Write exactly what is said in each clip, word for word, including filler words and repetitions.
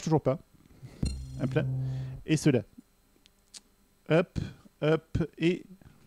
Toujours pas. Hop là. Et cela. Hop, hop, et...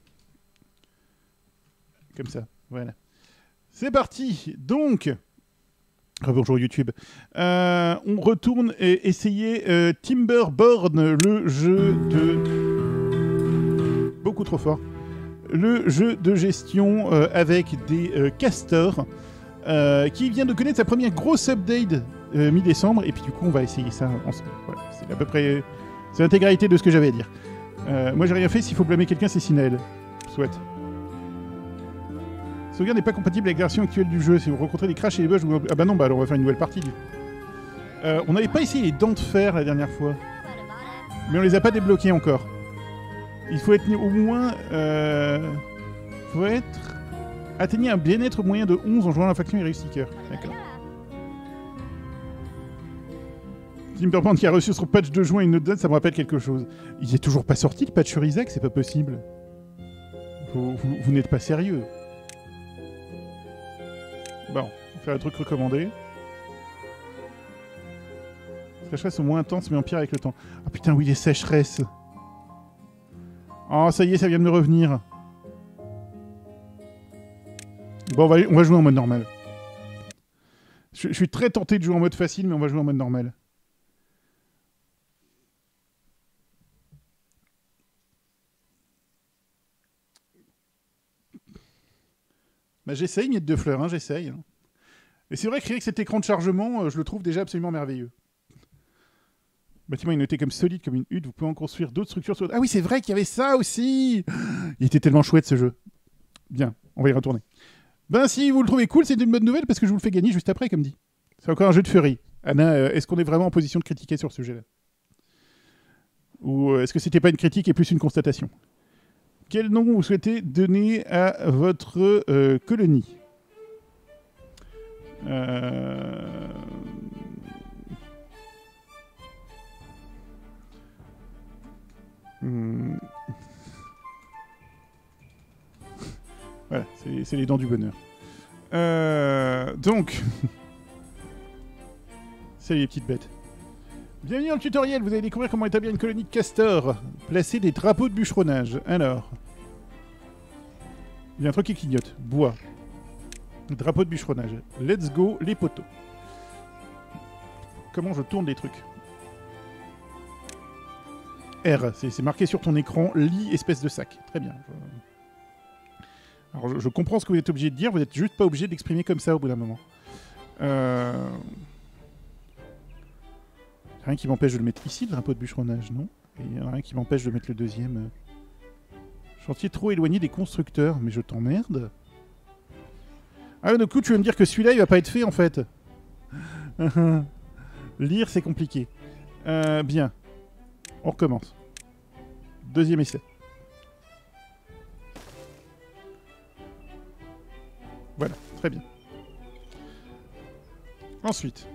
Comme ça, voilà. C'est parti. Donc... Ah, bonjour YouTube. Euh, on retourne et essayer euh, Timberborn, le jeu de... Beaucoup trop fort. Le jeu de gestion euh, avec des euh, castors euh, qui vient de connaître sa première grosse update euh, mi-décembre. Et puis du coup, on va essayer ça ensemble. Voilà, c'est à peu près... C'est l'intégralité de ce que j'avais à dire. Euh, moi, j'ai rien fait. S'il faut blâmer quelqu'un, c'est Sinael. Souhaite. Sauvegarde n'est pas compatible avec la version actuelle du jeu. Si vous rencontrez des crashs et des bugs, vous... ah bah non, bah alors on va faire une nouvelle partie. Euh, on n'avait pas essayé les dents de fer la dernière fois, mais on les a pas débloqués encore. Il faut être au moins, euh... faut être atteignez un bien-être moyen de onze en jouant à la faction Hero Seeker. D'accord. Timberborn qui a reçu son patch de juin une autre date, ça me rappelle quelque chose. Il est toujours pas sorti le patch sur Isaac, c'est pas possible. Vous, vous, vous n'êtes pas sérieux. Bon, on va faire un truc recommandé. Sécheresse au moins intense, mais empire avec le temps. Ah putain, oui, les sécheresses. Oh, ça y est, ça vient de me revenir. Bon, on va, on va jouer en mode normal. Je, je suis très tenté de jouer en mode facile, mais on va jouer en mode normal. Bah, j'essaye, miette de fleurs, hein, j'essaye. Hein. Et c'est vrai que rien que cet écran de chargement, euh, je le trouve déjà absolument merveilleux. Le bâtiment est noté comme solide, comme une hutte. Vous pouvez en construire d'autres structures. Sur... Ah oui, c'est vrai qu'il y avait ça aussi. Il était tellement chouette ce jeu. Bien, on va y retourner. Ben si vous le trouvez cool, c'est une bonne nouvelle parce que je vous le fais gagner juste après, comme dit. C'est encore un jeu de furie. Anna, euh, est-ce qu'on est vraiment en position de critiquer sur ce sujet-là? Ou euh, est-ce que c'était pas une critique et plus une constatation? Quel nom vous souhaitez donner à votre euh, colonie? euh... hmm. Voilà, c'est les dents du bonheur. Euh, donc... Salut les petites bêtes. Bienvenue dans le tutoriel, vous allez découvrir comment établir une colonie de castors. Placer des drapeaux de bûcheronnage. Alors... Il y a un truc qui clignote. Bois. Drapeau de bûcheronnage. Let's go, les poteaux. Comment je tourne les trucs? R, c'est marqué sur ton écran. Lit, espèce de sac. Très bien. Je... Alors, je, je comprends ce que vous êtes obligé de dire. Vous n'êtes juste pas obligé d'exprimer comme ça au bout d'un moment. Euh... Rien qui m'empêche de le mettre ici, le drapeau de bûcheronnage, non? Et il y a rien qui m'empêche de mettre le deuxième. Chantier trop éloigné des constructeurs. Mais je t'emmerde. Ah, du coup, tu veux me dire que celui-là, il va pas être fait, en fait. Lire, c'est compliqué. Euh, bien. On recommence. Deuxième essai. Voilà, très bien. Ensuite.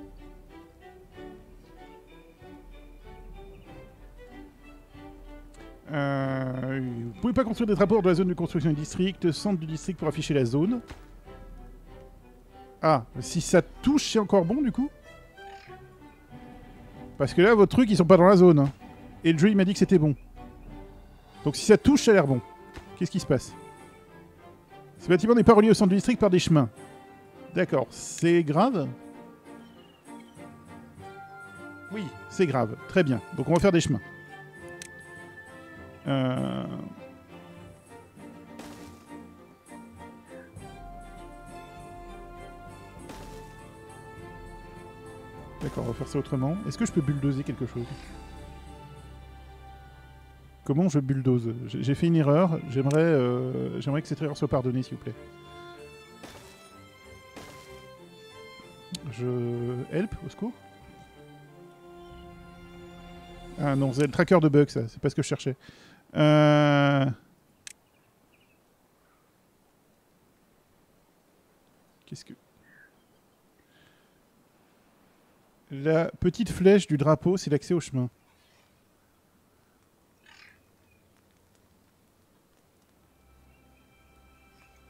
Euh, vous pouvez pas construire des drapeaux de la zone de construction du district, centre du district pour afficher la zone. Ah, si ça touche, c'est encore bon du coup? Parce que là, vos trucs, ils sont pas dans la zone. Hein. Et le jeu, il m'a dit que c'était bon. Donc si ça touche, ça a l'air bon. Qu'est-ce qui se passe? Ce bâtiment n'est pas relié au centre du district par des chemins. D'accord, c'est grave? Oui, c'est grave. Très bien. Donc on va faire des chemins. Euh... D'accord, on va faire ça autrement. Est-ce que je peux bulldozer quelque chose? Comment je bulldoze? J'ai fait une erreur. J'aimerais euh, j'aimerais que cette erreur soit pardonnée, s'il vous plaît. Je... Help, au secours? Ah non, c'est le tracker de bugs, ça. C'est pas ce que je cherchais. Euh... Qu'est-ce que... La petite flèche du drapeau, c'est l'accès au chemin.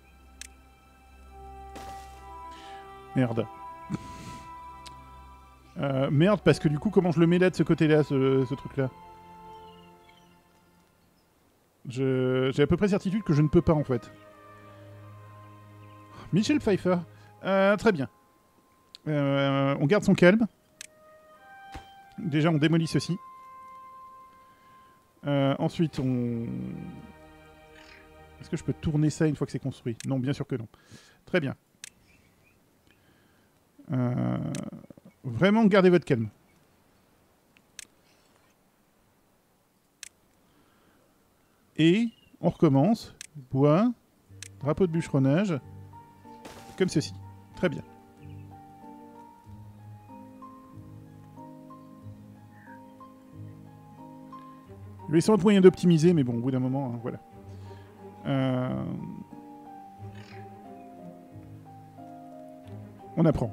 Merde. Euh, merde, parce que du coup, comment je le mets là de ce côté-là, ce, ce truc-là? Je... J'ai à peu près certitude que je ne peux pas, en fait. Michel Pfeiffer. Euh, très bien. Euh, on garde son calme. Déjà, on démolit ceci. Euh, ensuite, on... Est-ce que je peux tourner ça une fois que c'est construit? Non, bien sûr que non. Très bien. Euh... Vraiment, gardez votre calme. Et on recommence. Bois, drapeau de bûcheronnage, comme ceci. Très bien. Je vais essayer de moyen d'optimiser, mais bon, au bout d'un moment, hein, voilà. Euh... On apprend.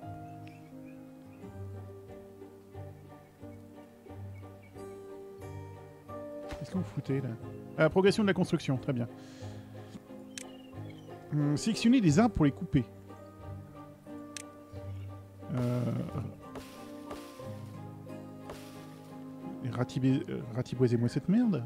Qu'est-ce que vous foutez, là? Ah, progression de la construction, très bien. Hum, sélectionnez des arbres pour les couper. Euh... Ratibé... euh, Ratiboisez-moi cette merde.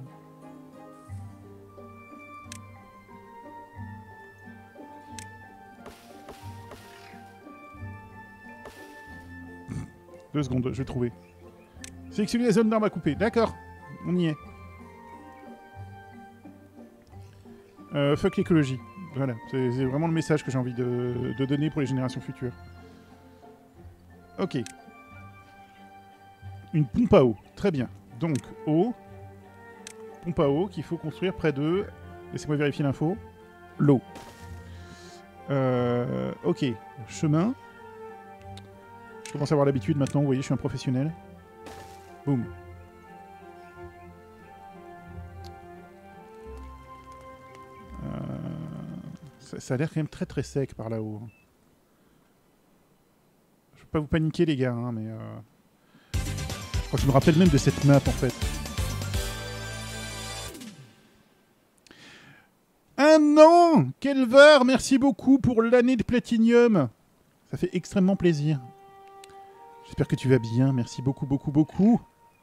Deux secondes, je vais trouver. Sélectionnez la zone d'arbres à couper. D'accord, on y est. Euh, fuck l'écologie. Voilà, c'est vraiment le message que j'ai envie de, de donner pour les générations futures. Ok. Une pompe à eau. Très bien. Donc, eau. Pompe à eau qu'il faut construire près de... Laissez-moi vérifier l'info. L'eau. Euh, ok. Chemin. Je commence à avoir l'habitude maintenant. Vous voyez, je suis un professionnel. Boum. Euh, ça, ça a l'air quand même très très sec par là-haut. Je veux pas vous paniquer les gars, hein, mais... Euh... Je crois que je me rappelle même de cette map en fait. Un an! Kelvar, merci beaucoup pour l'année de Platinium. Ça fait extrêmement plaisir. J'espère que tu vas bien. Merci beaucoup, beaucoup, beaucoup.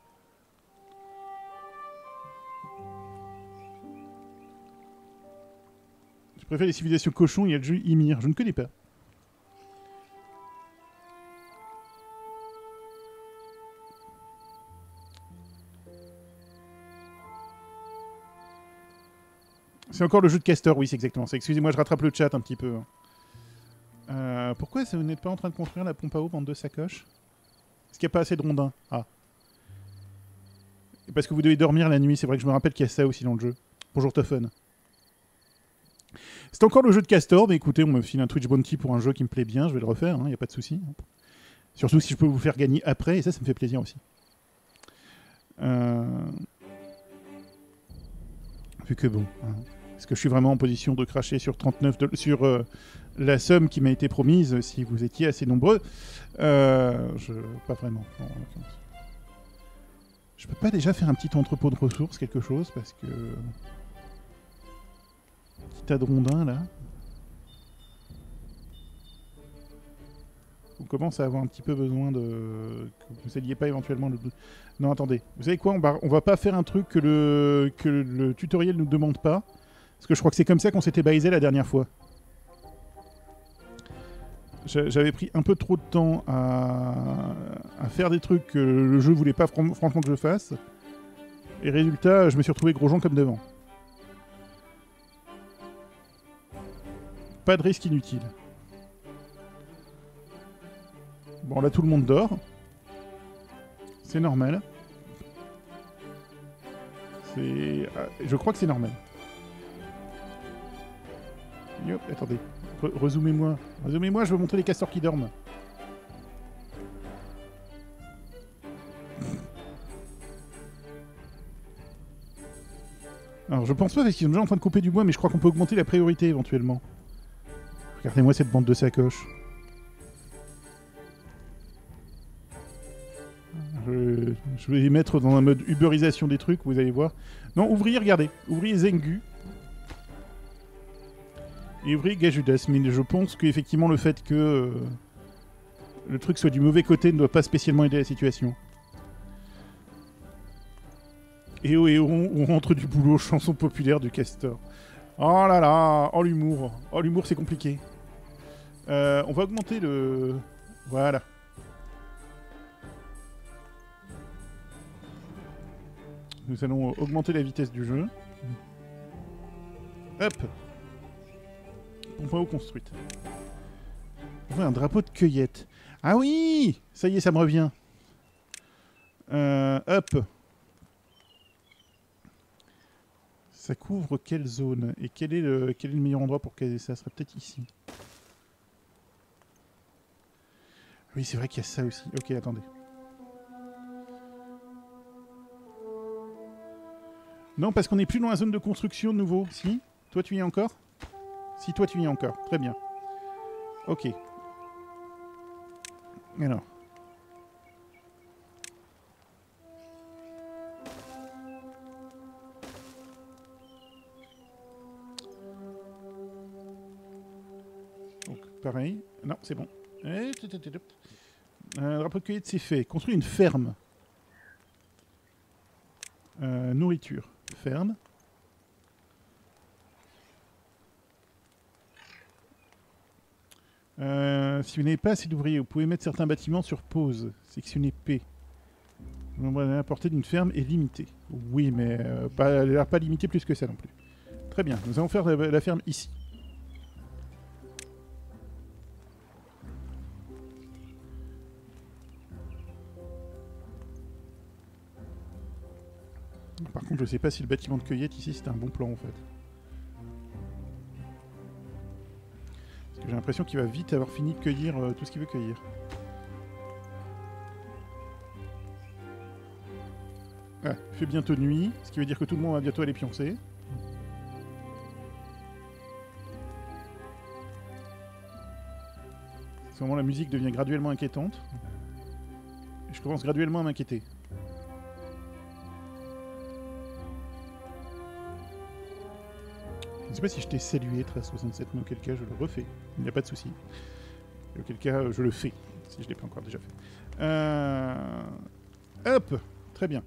Je préfère les civilisations cochons. Il y a le jeu Ymir. Je ne connais pas. C'est encore le jeu de Castor, oui, c'est exactement ça. Excusez-moi, je rattrape le chat un petit peu. Euh, pourquoi vous n'êtes pas en train de construire la pompe à eau, bande de sacoches? Est-ce qu'il n'y a pas assez de rondins? Ah. Et parce que vous devez dormir la nuit, c'est vrai que je me rappelle qu'il y a ça aussi dans le jeu. Bonjour Tophon. C'est encore le jeu de Castor, mais écoutez, on me file un Twitch Bounty pour un jeu qui me plaît bien, je vais le refaire, il hein, n'y a pas de souci. Surtout si je peux vous faire gagner après, et ça, ça me fait plaisir aussi. Euh... Vu que bon... Hein. Est-ce que je suis vraiment en position de cracher sur trente-neuf de... sur euh, la somme qui m'a été promise si vous étiez assez nombreux? euh, je... Pas vraiment. Non, je peux pas déjà faire un petit entrepôt de ressources, quelque chose, parce que... Petit tas de rondins, là. On commence à avoir un petit peu besoin de... Que vous n'alliez pas éventuellement... Le... Non, attendez. Vous savez quoi, on va... on va pas faire un truc que le, que le tutoriel nous demande pas. Parce que je crois que c'est comme ça qu'on s'était baisé la dernière fois. J'avais pris un peu trop de temps à, à faire des trucs que le jeu voulait pas fr franchement que je fasse. Et résultat, je me suis retrouvé gros gens comme devant. Pas de risque inutile. Bon, là, tout le monde dort. C'est normal. C'est... Je crois que c'est normal. Yop, attendez. Re Rezoomez-moi. Rezoomez-moi, je veux montrer les castors qui dorment. Alors, je pense pas parce qu'ils sont déjà en train de couper du bois, mais je crois qu'on peut augmenter la priorité éventuellement. Regardez-moi cette bande de sacoches. Je, je vais les mettre dans un mode uberisation des trucs, vous allez voir. Non, ouvrier, regardez. Ouvrier Zengu. Et ouvrier Gajudas. Mais je pense qu'effectivement, le fait que... Euh, le truc soit du mauvais côté ne doit pas spécialement aider la situation. Et oh, et oh, on rentre du boulot, chanson populaire du Castor. Oh là là, oh l'humour. Oh l'humour c'est compliqué. Euh, on va augmenter le... Voilà. Nous allons augmenter la vitesse du jeu. Hop. Pompe à eau construite. On voit un drapeau de cueillette. Ah oui! Ça y est, ça me revient. Euh, hop. Ça couvre quelle zone? Et quel est le, quel est le meilleur endroit pour caser ça? Ça serait peut-être ici. Oui, c'est vrai qu'il y a ça aussi. Ok, attendez. Non, parce qu'on n'est plus dans la zone de construction de nouveau. Si? Toi, tu y es encore? Si, toi, tu y es encore. Très bien. Ok. Alors. Donc, pareil. Non, c'est bon. Un drapeau de cueillette, c'est fait. Construire une ferme. Euh, nourriture. Ferme. Euh, si vous n'avez pas assez d'ouvriers, vous pouvez mettre certains bâtiments sur pause. Sectionner P. La portée d'une ferme est limitée. Oui, mais euh, pas, elle n'a l'air pas limitée plus que ça non plus. Très bien, nous allons faire la, la ferme ici. Par contre, je ne sais pas si le bâtiment de cueillette ici c'était un bon plan en fait. Parce que j'ai l'impression qu'il va vite avoir fini de cueillir euh, tout ce qu'il veut cueillir. Ah, il fait bientôt nuit, ce qui veut dire que tout le monde va bientôt aller pioncer. À ce moment, la musique devient graduellement inquiétante. Et je commence graduellement à m'inquiéter. Je ne sais pas si je t'ai salué, treize soixante-sept, mais auquel cas je le refais. Il n'y a pas de souci. Et auquel cas je le fais, si je ne l'ai pas encore déjà fait. Euh... Hop! Très bien.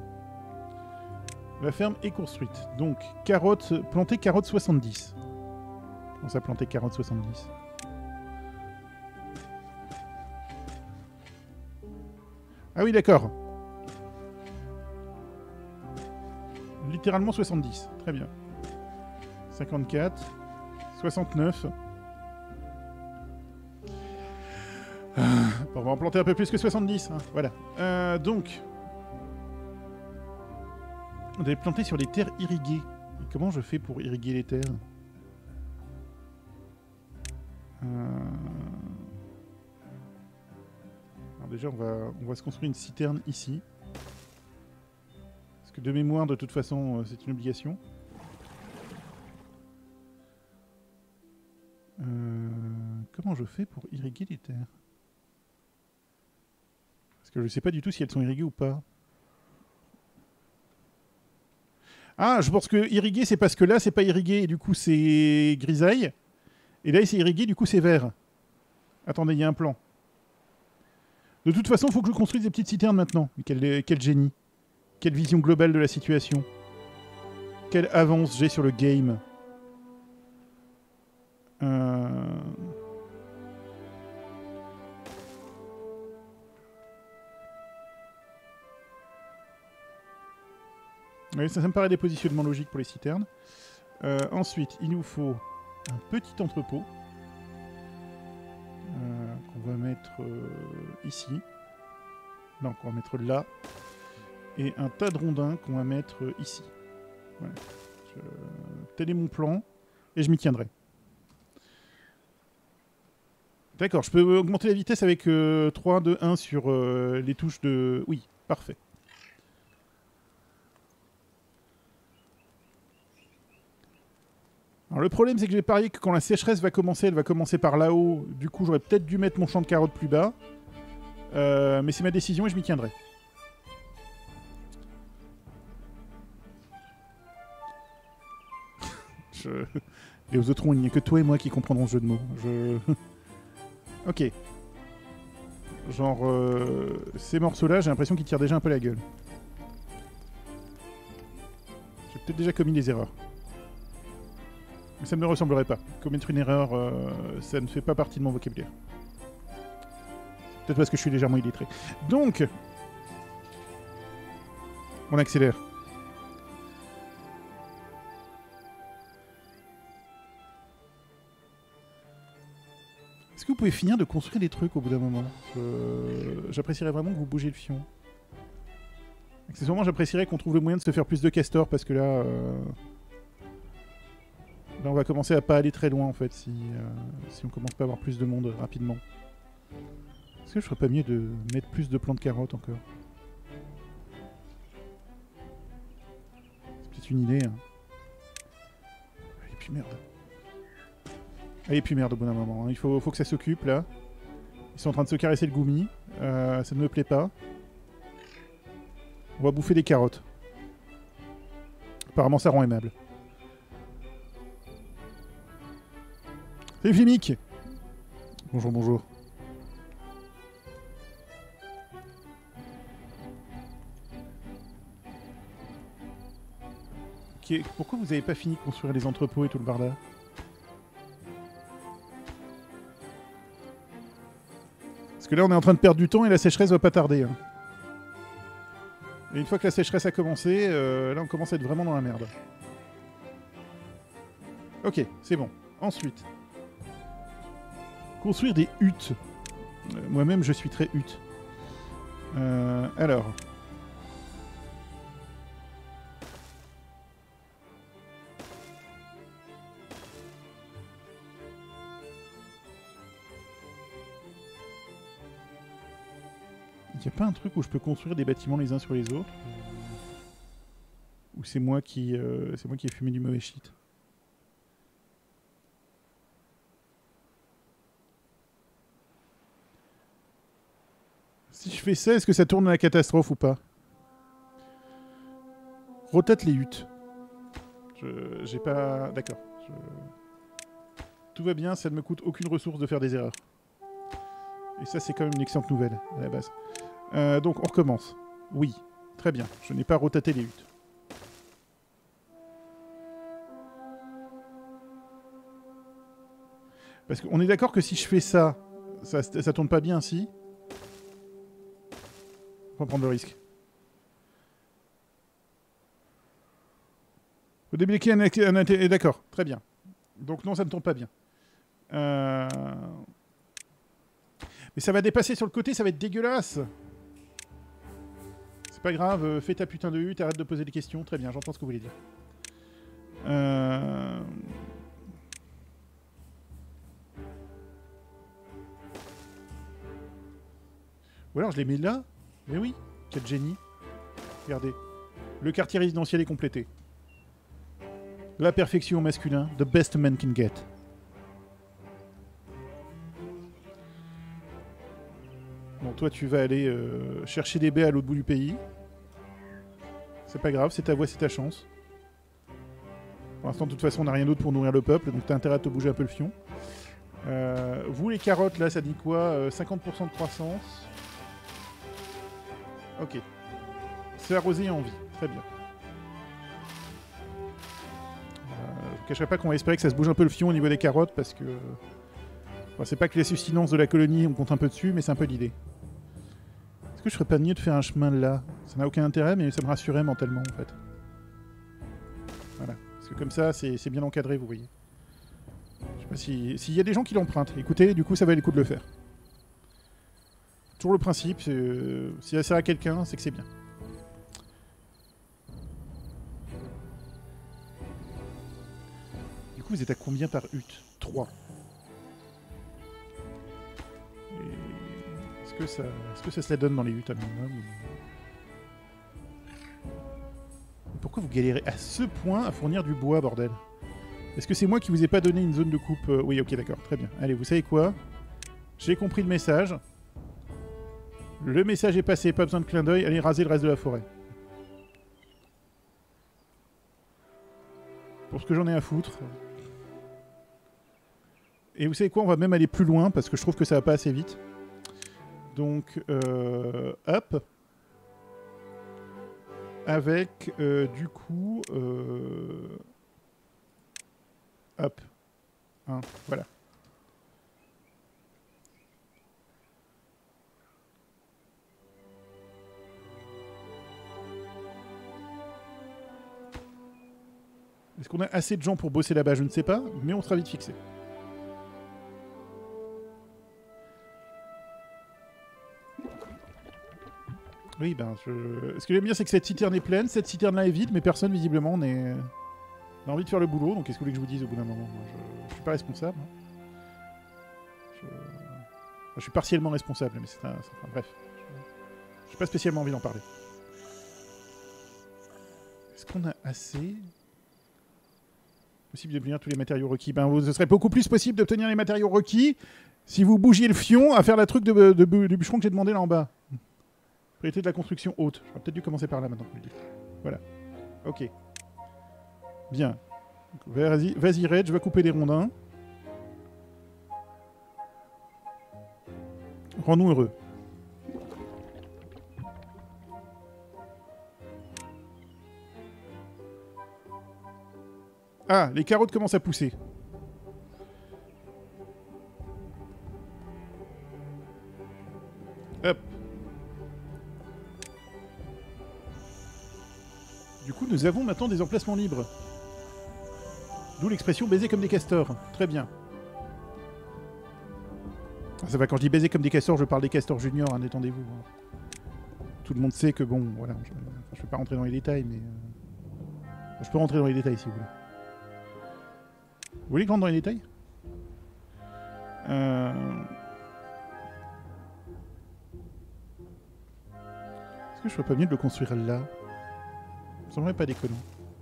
La ferme est construite. Donc, carottes, planter carottes soixante-dix. Comment ça, planter carottes soixante-dix? Ah oui, d'accord. Littéralement soixante-dix. Très bien. cinquante-quatre. soixante-neuf. Ah, on va en planter un peu plus que soixante-dix. Hein. Voilà. Euh, donc... On devait planter sur les terres irriguées. Et comment je fais pour irriguer les terres? euh... Alors déjà, on va, on va se construire une citerne ici. Parce que de mémoire, de toute façon, euh, c'est une obligation. Euh... Comment je fais pour irriguer les terres? Parce que je ne sais pas du tout si elles sont irriguées ou pas. Ah, je pense que irrigué, c'est parce que là, c'est pas irrigué, et du coup, c'est grisaille. Et là, c'est irrigué, du coup, c'est vert. Attendez, il y a un plan. De toute façon, il faut que je construise des petites citernes maintenant. Mais quel, quel génie. Quelle vision globale de la situation. Quelle avance j'ai sur le game. Euh... Oui, ça, ça me paraît des positionnements logiques pour les citernes. Euh, ensuite, il nous faut un petit entrepôt euh, qu'on va mettre euh, ici. Non, qu'on va mettre là. Et un tas de rondins qu'on va mettre euh, ici. Voilà. Je... Tel est mon plan. Et je m'y tiendrai. D'accord, je peux augmenter la vitesse avec euh, trois, deux, un sur euh, les touches de... Oui, parfait. Alors le problème, c'est que j'ai parié que quand la sécheresse va commencer, elle va commencer par là-haut. Du coup, j'aurais peut-être dû mettre mon champ de carottes plus bas. Euh, mais c'est ma décision et je m'y tiendrai. je... Les autres, il n'y a que toi et moi qui comprendrons ce jeu de mots. Je... ok. Genre, euh, ces morceaux-là, j'ai l'impression qu'ils tirent déjà un peu la gueule. J'ai peut-être déjà commis des erreurs. Mais ça ne me ressemblerait pas. Commettre une erreur, euh, ça ne fait pas partie de mon vocabulaire. Peut-être parce que je suis légèrement illettré. Donc, on accélère. Est-ce que vous pouvez finir de construire des trucs au bout d'un moment? euh, J'apprécierais vraiment que vous bougiez le fion. Accessoirement, j'apprécierais qu'on trouve le moyen de se faire plus de castors parce que là... Euh... Là, on va commencer à pas aller très loin en fait si, euh, si on commence pas à avoir plus de monde rapidement. Est-ce que je ferais pas mieux de mettre plus de plants de carottes encore? C'est peut-être une idée. Hein. Et puis merde. Et puis merde au bout d'un moment. Hein. Il faut, faut que ça s'occupe là. Ils sont en train de se caresser le goumi. Euh, ça ne me plaît pas. On va bouffer des carottes. Apparemment ça rend aimable. Salut Flimic. Bonjour, bonjour. Okay. Pourquoi vous n'avez pas fini de construire les entrepôts et tout le bardard? Parce que là on est en train de perdre du temps et la sécheresse va pas tarder. Hein. Et une fois que la sécheresse a commencé, euh, là on commence à être vraiment dans la merde. Ok, c'est bon. Ensuite... Construire des huttes. Euh, Moi-même, je suis très hutte. Euh, alors. Il n'y a pas un truc où je peux construire des bâtiments les uns sur les autres? Ou c'est moi qui, euh, c'est moi qui ai fumé du mauvais shit? Si je fais ça, est-ce que ça tourne à la catastrophe ou pas? Rotate les huttes. Je... J'ai pas... D'accord. Je... Tout va bien, ça ne me coûte aucune ressource de faire des erreurs. Et ça, c'est quand même une excellente nouvelle, à la base. Euh, donc, on recommence. Oui, très bien. Je n'ai pas rotaté les huttes. Parce qu'on est d'accord que si je fais ça, ça, ça tourne pas bien, si. Faut prendre le risque. Faut débloquer un... un, un D'accord, très bien. Donc non, ça ne tourne pas bien. Euh... Mais ça va dépasser sur le côté, ça va être dégueulasse. C'est pas grave, fais ta putain de hutte, arrête de poser des questions. Très bien, j'entends ce que vous voulez dire. Euh... Ou alors je les mets là. Mais oui, quel génie. Regardez. Le quartier résidentiel est complété. La perfection au masculin. The best man can get. Bon, toi, tu vas aller euh, chercher des baies à l'autre bout du pays. C'est pas grave, c'est ta voix, c'est ta chance. Pour l'instant, de toute façon, on n'a rien d'autre pour nourrir le peuple, donc t'as intérêt à te bouger un peu le fion. Euh, vous, les carottes, là, ça dit quoi euh, cinquante pour cent de croissance. Ok. C'est arrosé et en vie. Très bien. Euh, je ne cacherai pas qu'on va espérer que ça se bouge un peu le fion au niveau des carottes, parce que... Enfin, c'est pas que les subsistances de la colonie, on compte un peu dessus, mais c'est un peu l'idée. Est-ce que je ferais pas mieux de faire un chemin là? Ça n'a aucun intérêt, mais ça me rassurait mentalement, en fait. Voilà. Parce que comme ça, c'est bien encadré, vous voyez. Je sais pas s'il si y a des gens qui l'empruntent. Écoutez, du coup, ça valait le coup de le faire. Toujours le principe, euh, si ça sert à quelqu'un, c'est que c'est bien. Du coup, vous êtes à combien par hutte? Trois. Est-ce que, ça, est-ce que ça se la donne dans les huttes à minimum ou... Pourquoi vous galérez à ce point à fournir du bois, bordel? Est-ce que c'est moi qui vous ai pas donné une zone de coupe? Oui, ok, d'accord, très bien. Allez, vous savez quoi? J'ai compris le message. Le message est passé, pas besoin de clin d'œil. Allez raser le reste de la forêt. Pour ce que j'en ai à foutre. Et vous savez quoi? On va même aller plus loin, parce que je trouve que ça va pas assez vite. Donc, euh, hop. Avec, euh, du coup... Euh, hop. Hein, voilà. Est-ce qu'on a assez de gens pour bosser là-bas? Je ne sais pas, mais on sera vite fixé. Oui, ben, je... ce que j'aime bien, c'est que cette citerne est pleine, cette citerne-là est vide, mais personne, visiblement, n'est... n'a envie de faire le boulot, donc qu'est-ce que vous voulez que je vous dise au bout d'un moment? Moi, je... je suis pas responsable. Je... Enfin, je suis partiellement responsable, mais c'est un... Enfin, bref. Je n'ai pas spécialement envie d'en parler. Est-ce qu'on a assez... Possible d'obtenir tous les matériaux requis. Ben, ce serait beaucoup plus possible d'obtenir les matériaux requis si vous bougiez le fion à faire la truc de, de, de, de bûcheron que j'ai demandé là en bas. Priorité de la construction haute. J'aurais peut-être dû commencer par là maintenant que vous le dites. Voilà. Ok. Bien. Vas-y, vas-y Red, je vais couper des rondins. Rends-nous heureux. Ah, les carottes commencent à pousser. Hop. Du coup, nous avons maintenant des emplacements libres. D'où l'expression baiser comme des castors. Très bien. Ça va, quand je dis baiser comme des castors, je parle des castors juniors, hein, détendez-vous. Tout le monde sait que bon, voilà, je ne vais pas rentrer dans les détails, mais... Euh... Je peux rentrer dans les détails si vous voulez. Vous voulez que je rentre dans les détails? euh... Est-ce que je ferais pas mieux de le construire là? Ça me semblerait pas déconnant.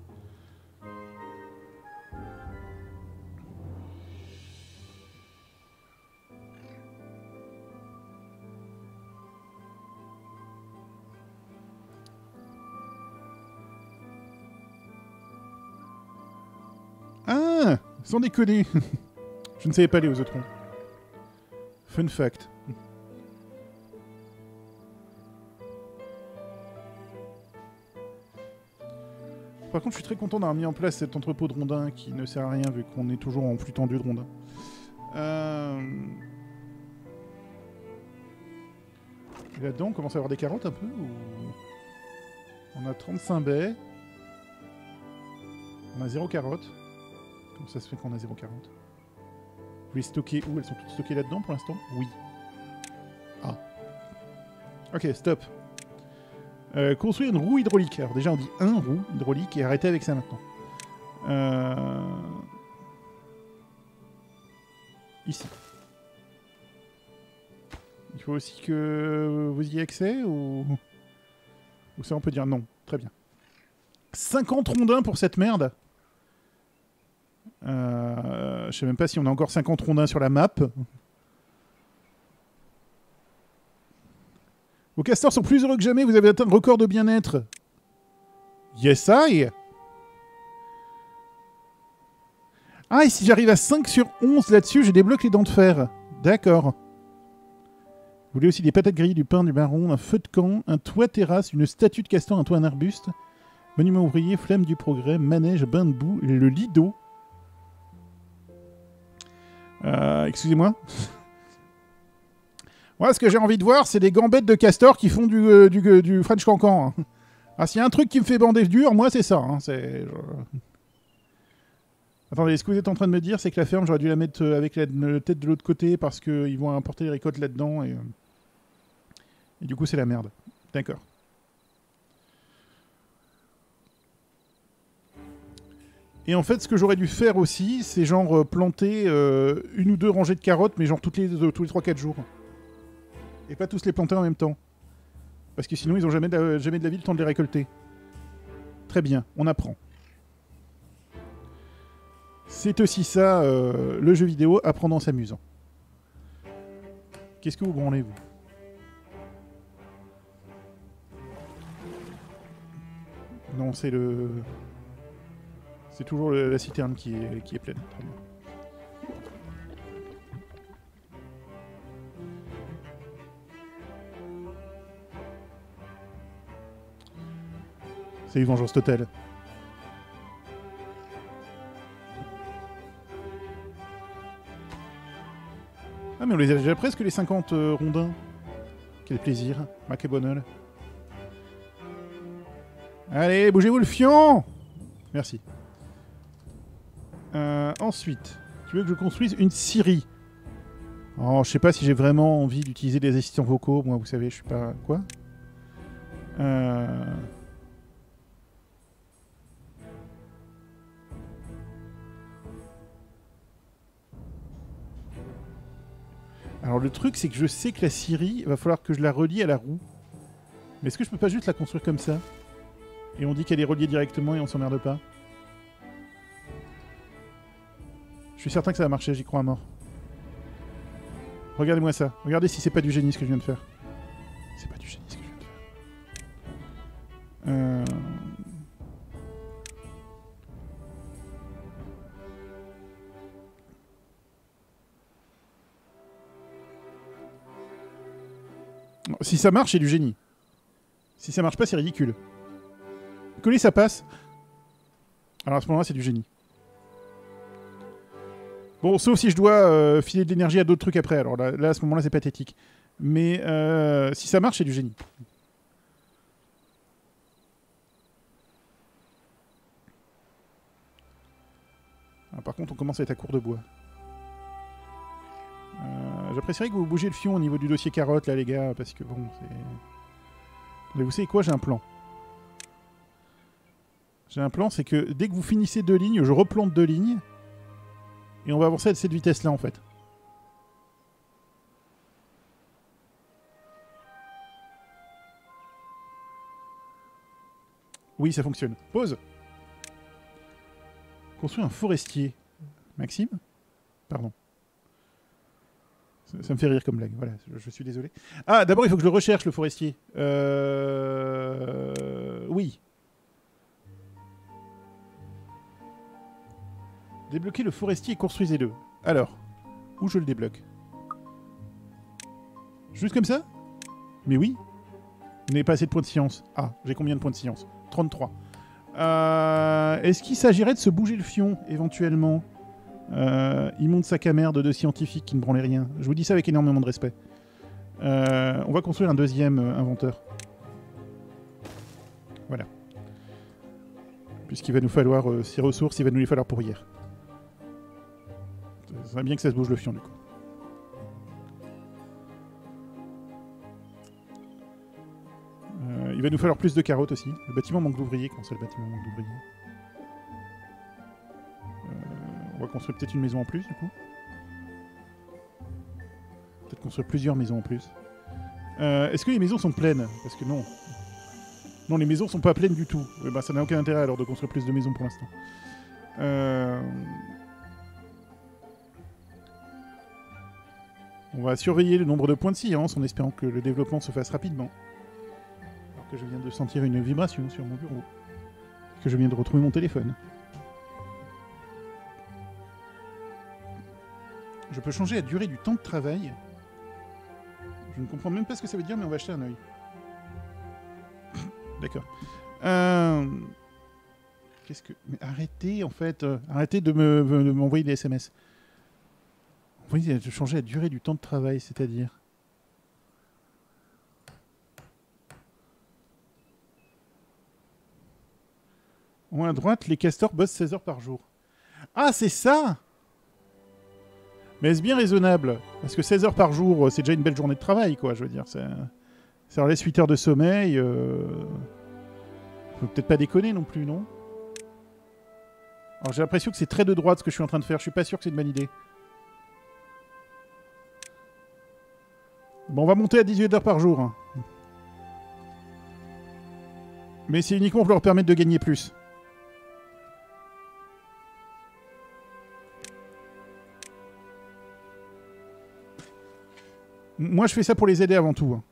Ah, sans déconner. Je ne savais pas aller aux autres ronds. Fun fact. Par contre, je suis très content d'avoir mis en place cet entrepôt de rondins qui ne sert à rien vu qu'on est toujours en flux tendu de rondins. Euh... Là-dedans, on commence à avoir des carottes un peu ou... On a trente-cinq baies. On a zéro carotte. Comment ça se fait qu'on a zéro carotte? Vous les stockez où? Elles sont toutes stockées là-dedans pour l'instant? Oui. Ah. Ok, stop. Euh, construire une roue hydraulique. Alors déjà on dit un roue hydraulique et arrêtez avec ça maintenant. Euh... Ici. Il faut aussi que vous y ayez accès ou... Ou ça on peut dire non. Très bien. cinquante rondins pour cette merde. Euh... Je sais même pas si on a encore cinquante rondins sur la map. Vos castors sont plus heureux que jamais, vous avez atteint le record de bien-être. Yes, I. Ah, et si j'arrive à cinq sur onze là-dessus, je débloque les dents de fer. D'accord. Vous voulez aussi des patates grillées, du pain, du marron, un feu de camp, un toit terrasse, une statue de castor, un toit, un arbuste, monument ouvrier, flamme du progrès, manège, bain de boue, le lido. Euh, excusez-moi. Moi, ce que j'ai envie de voir, c'est des gambettes de castor qui font du, euh, du, euh, du French Cancan. Hein. Ah, s'il y a un truc qui me fait bander dur, moi, c'est ça. Hein. C'est... Attendez, ce que vous êtes en train de me dire, c'est que la ferme, j'aurais dû la mettre avec la, la tête de l'autre côté parce qu'ils vont importer les récoltes là-dedans et, et du coup, c'est la merde. D'accord. Et en fait, ce que j'aurais dû faire aussi, c'est genre euh, planter euh, une ou deux rangées de carottes, mais genre toutes les, euh, tous les trois quatre jours. Et pas tous les planter en même temps. Parce que sinon, ils n'ont jamais, de, jamais de la vie le temps de les récolter. Très bien, on apprend. C'est aussi ça, euh, le jeu vidéo, apprendre en s'amusant. Qu'est-ce que vous branlez, vous? Non, c'est le... C'est toujours le, la citerne qui est, qui est pleine. Très bien. C'est une vengeance totale. Ah mais on les a déjà presque les cinquante euh, rondins. Quel plaisir. Mac et bonheur. Allez, bougez-vous le fion. Merci. Euh, ensuite, tu veux que je construise une scierie? Oh, je sais pas si j'ai vraiment envie d'utiliser des assistants vocaux. Moi, vous savez, je suis pas... Quoi euh... Alors, le truc, c'est que je sais que la scierie, il va falloir que je la relie à la roue. Mais est-ce que je peux pas juste la construire comme ça? Et on dit qu'elle est reliée directement et on s'emmerde pas? Je suis certain que ça va marcher, j'y crois à mort. Regardez-moi ça. Regardez si c'est pas du génie ce que je viens de faire. C'est pas du génie ce que je viens de faire. Euh... Si ça marche, c'est du génie. Si ça marche pas, c'est ridicule. Coller, ça passe. Alors à ce moment-là, c'est du génie. Bon, sauf si je dois euh, filer de l'énergie à d'autres trucs après. Alors là, là à ce moment-là, c'est pathétique. Mais euh, si ça marche, c'est du génie. Ah, par contre, on commence à être à court de bois. Euh, J'apprécierais que vous bougiez le fion au niveau du dossier carotte, là, les gars, parce que bon, c'est... Mais vous savez quoi, j'ai un plan. J'ai un plan, c'est que dès que vous finissez deux lignes, je replante deux lignes. Et on va avancer à cette vitesse-là, en fait. Oui, ça fonctionne. Pause. Construire un forestier. Maxime? Pardon. Ça, ça me fait rire comme blague. Voilà, je, je suis désolé. Ah, d'abord, il faut que je le recherche, le forestier. Euh... Oui. Débloquer le forestier et construisez-le. Alors, où je le débloque? Juste comme ça? Mais oui. Vous n'avez pas assez de points de science. Ah, j'ai combien de points de science? trente-trois. Euh, Est-ce qu'il s'agirait de se bouger le fion, éventuellement? euh, Immonde sac à merde de scientifiques qui ne branlaient rien. Je vous dis ça avec énormément de respect. Euh, on va construire un deuxième euh, inventeur. Voilà. Puisqu'il va nous falloir euh, six ressources, il va nous les falloir pour hier. Ça serait bien que ça se bouge le fion, du coup. Euh, il va nous falloir plus de carottes aussi. Le bâtiment manque d'ouvriers. Comment ça, le bâtiment manque d'ouvriers? euh, On va construire peut-être une maison en plus, du coup. Peut-être construire plusieurs maisons en plus. Euh, Est-ce que les maisons sont pleines? Parce que non. Non, les maisons sont pas pleines du tout. Euh, bah, ça n'a aucun intérêt alors de construire plus de maisons pour l'instant. Euh... On va surveiller le nombre de points de science en espérant que le développement se fasse rapidement. Alors que je viens de sentir une vibration sur mon bureau. Que je viens de retrouver mon téléphone. Je peux changer la durée du temps de travail. Je ne comprends même pas ce que ça veut dire, mais on va acheter un œil. D'accord. Euh... Qu'est-ce que... Mais arrêtez, en fait. Euh, arrêtez de me, de m'envoyer des S M S. Oui, de changer la durée du temps de travail, c'est-à-dire... En haut à droite, les castors bossent seize heures par jour. Ah, c'est ça! Mais est-ce bien raisonnable? Parce que seize heures par jour, c'est déjà une belle journée de travail, quoi, je veux dire. Ça, ça leur laisse huit heures de sommeil. Euh... Faut peut-être pas déconner non plus, non? Alors j'ai l'impression que c'est très de droite ce que je suis en train de faire. Je suis pas sûr que c'est une bonne idée. Bon, on va monter à dix-huit heures par jour. Hein. Mais c'est uniquement pour leur permettre de gagner plus. Moi, je fais ça pour les aider avant tout. Hein.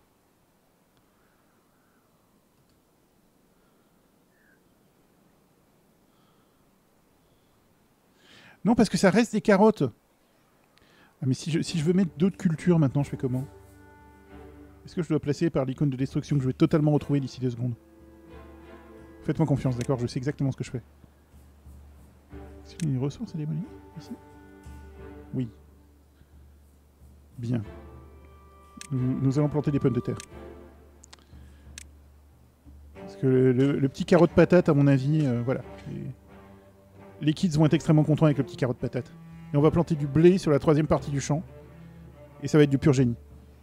Non, parce que ça reste des carottes. Ah, mais si je, si je veux mettre d'autres cultures maintenant, je fais comment? Est-ce que je dois placer par l'icône de destruction que je vais totalement retrouver d'ici deux secondes? Faites-moi confiance, d'accord? Je sais exactement ce que je fais. Est-ce qu'il y a une ressource à démolir ici? Oui. Bien. Nous, nous allons planter des pommes de terre. Parce que le, le, le petit carreau de patate, à mon avis, euh, voilà. Les, les kids vont être extrêmement contents avec le petit carreau de patate. Et on va planter du blé sur la troisième partie du champ. Et ça va être du pur génie.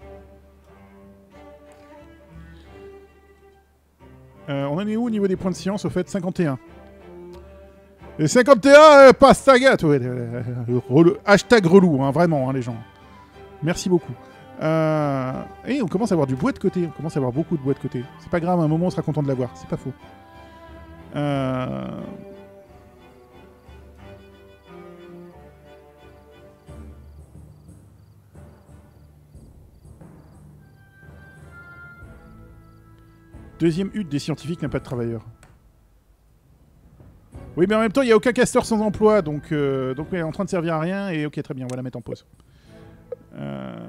Euh, on en est où au niveau des points de science, au fait? cinquante et un. Et cinquante et un, euh, pastaga, ouais, euh, euh, hashtag relou, hein, vraiment, hein, les gens. Merci beaucoup. Euh, et on commence à avoir du bois de côté. On commence à avoir beaucoup de bois de côté. C'est pas grave, à un moment on sera content de l'avoir. C'est pas faux. Euh... Deuxième hutte des scientifiques n'a pas de travailleurs. Oui, mais en même temps, il n'y a aucun casteur sans emploi, donc, euh, donc elle est en train de servir à rien, et ok, très bien, on va la mettre en pause. Euh...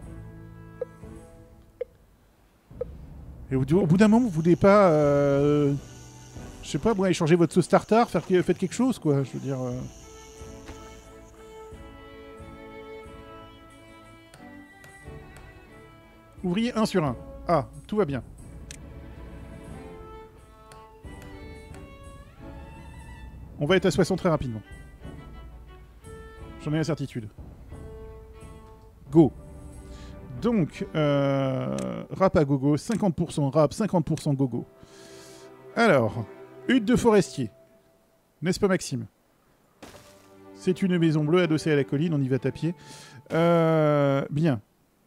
Et au, au bout d'un moment, vous voulez pas... Euh... Je sais pas, bon, échanger votre sauce tartare, faire, faites quelque chose, quoi, je veux dire... Euh... Ouvrier un sur un. Ah, tout va bien. On va être à soixante très rapidement. J'en ai la certitude. Go. Donc, euh, rap à gogo, cinquante pour cent rap, cinquante pour cent gogo. Alors, hutte de forestier. N'est-ce pas, Maxime? C'est une maison bleue adossée à la colline, on y va à pied. Euh, bien.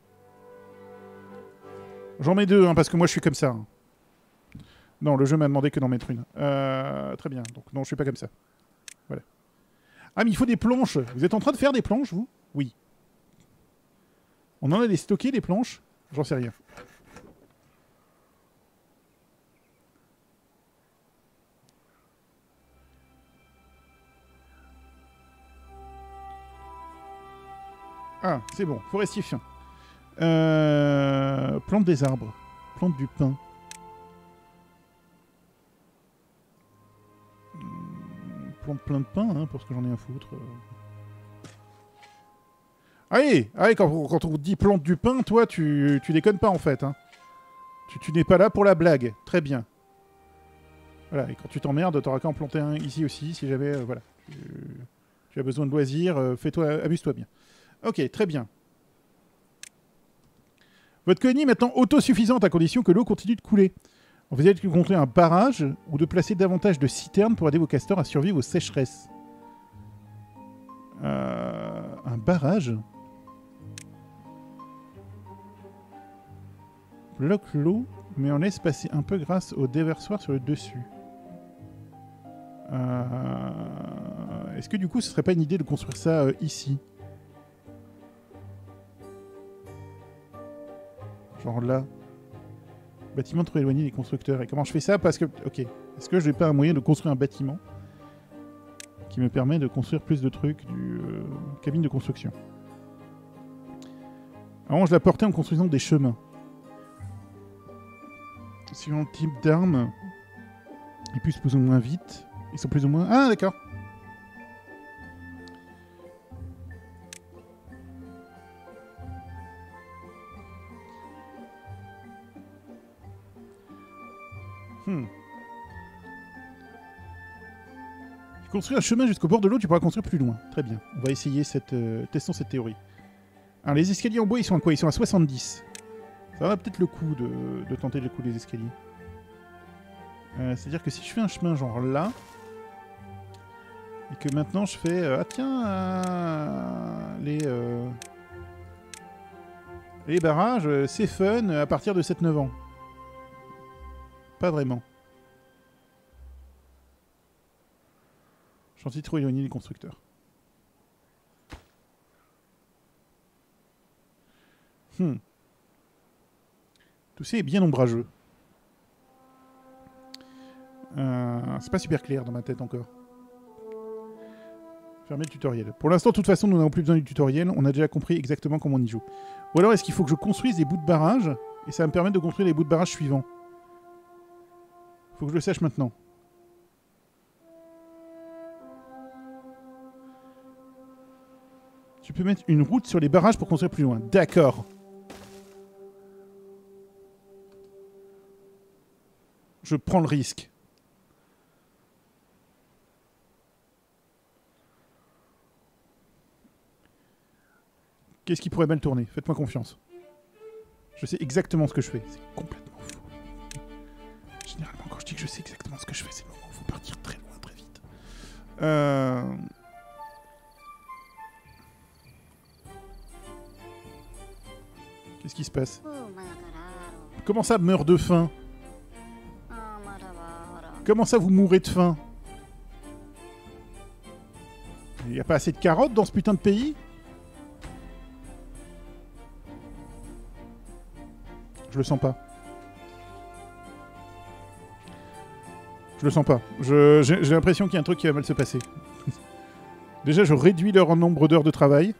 J'en mets deux, hein, parce que moi je suis comme ça. Hein. Non, le jeu m'a demandé que d'en mettre une. Euh, très bien, donc non, je suis pas comme ça. Voilà. Ah, mais il faut des planches. Vous êtes en train de faire des planches, vous? Oui. On en a des stockées, des planches? J'en sais rien. Ah, c'est bon. Forestier fin. Euh... Plante des arbres. Plante du pain. Plante plein de pain, hein, parce que j'en ai un foutre. Allez, allez, quand, quand on vous dit plante du pain, toi, tu, tu déconnes pas, en fait. Hein. Tu, tu n'es pas là pour la blague. Très bien. Voilà, et quand tu t'emmerdes, t'auras qu'à en planter un ici aussi, si jamais, euh, voilà. Tu, tu as besoin de loisirs, euh, fais-toi, amuse-toi bien. Ok, très bien. Votre colonie est maintenant autosuffisante à condition que l'eau continue de couler. Vous allez construire un barrage ou de placer davantage de citernes pour aider vos castors à survivre aux sécheresses. Euh, un barrage bloque l'eau, mais on laisse passer un peu grâce au déversoir sur le dessus. Euh, Est-ce que du coup ce serait pas une idée de construire ça euh, ici? Genre là. Bâtiment trop éloigné des constructeurs. Et comment je fais ça? Parce que... Ok. Est-ce que j'ai pas un moyen de construire un bâtiment qui me permet de construire plus de trucs du... Euh, cabine de construction. Avant, je la portais en construisant des chemins. Suivant le type d'armes, ils poussent plus ou moins vite. Ils sont plus ou moins... Ah, d'accord. Hmm. Construire un chemin jusqu'au bord de l'eau, tu pourras construire plus loin. Très bien. On va essayer cette... Euh, testons cette théorie. Alors, les escaliers en bois, ils sont à quoi? Ils sont à soixante-dix. Ça va peut-être le coup de, de tenter le coup des escaliers. Euh, C'est-à-dire que si je fais un chemin genre là, et que maintenant je fais... Euh, ah tiens, euh, les... Euh, les barrages, euh, c'est fun à partir de sept neuf ans. Pas vraiment. Chantier trop éloigné des constructeurs. Hmm. Tout ça est bien ombrageux. Euh, c'est pas super clair dans ma tête encore. Fermer le tutoriel. Pour l'instant, de toute façon, nous n'avons plus besoin du tutoriel. On a déjà compris exactement comment on y joue. Ou alors, est-ce qu'il faut que je construise des bouts de barrage et ça va me permettre de construire les bouts de barrage suivants? Faut que je le sache maintenant. peux mettre une route sur les barrages pour construire plus loin. D'accord. Je prends le risque. Qu'est-ce qui pourrait mal tourner? Faites-moi confiance. Je sais exactement ce que je fais. C'est complètement faux. Généralement, quand je dis que je sais exactement ce que je fais, c'est le moment où il faut partir très loin, très vite. Euh... Qu'est-ce qui se passe? Comment ça meurt de faim? Comment ça vous mourrez de faim? Il n'y a pas assez de carottes dans ce putain de pays? Je le sens pas. Je le sens pas. Je, j'ai, j'ai l'impression qu'il y a un truc qui va mal se passer. Déjà, je réduis leur nombre d'heures de travail.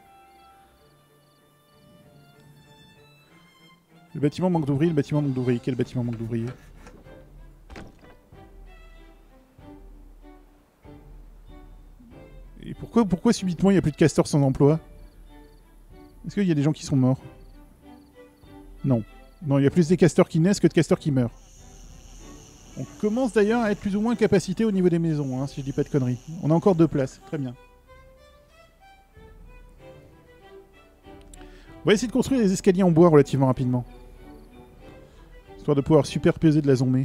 Le bâtiment manque d'ouvriers, le bâtiment manque d'ouvriers. Quel bâtiment manque d'ouvriers? Et pourquoi, pourquoi subitement il n'y a plus de castors sans emploi? Est-ce qu'il y a des gens qui sont morts? Non. Non, il y a plus des castors qui naissent que de castors qui meurent. On commence d'ailleurs à être plus ou moins capacité au niveau des maisons, hein, si je dis pas de conneries. On a encore deux places, très bien. On va essayer de construire des escaliers en bois relativement rapidement. Histoire de pouvoir superposer de la zombie.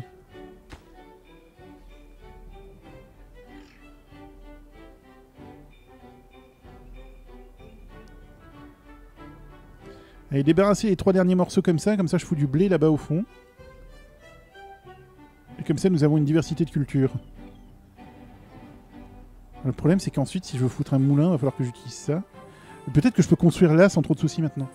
Allez, débarrasser les trois derniers morceaux comme ça, comme ça je fous du blé là-bas au fond. Et comme ça nous avons une diversité de cultures. Le problème c'est qu'ensuite si je veux foutre un moulin, il va falloir que j'utilise ça. Peut-être que je peux construire là sans trop de soucis maintenant.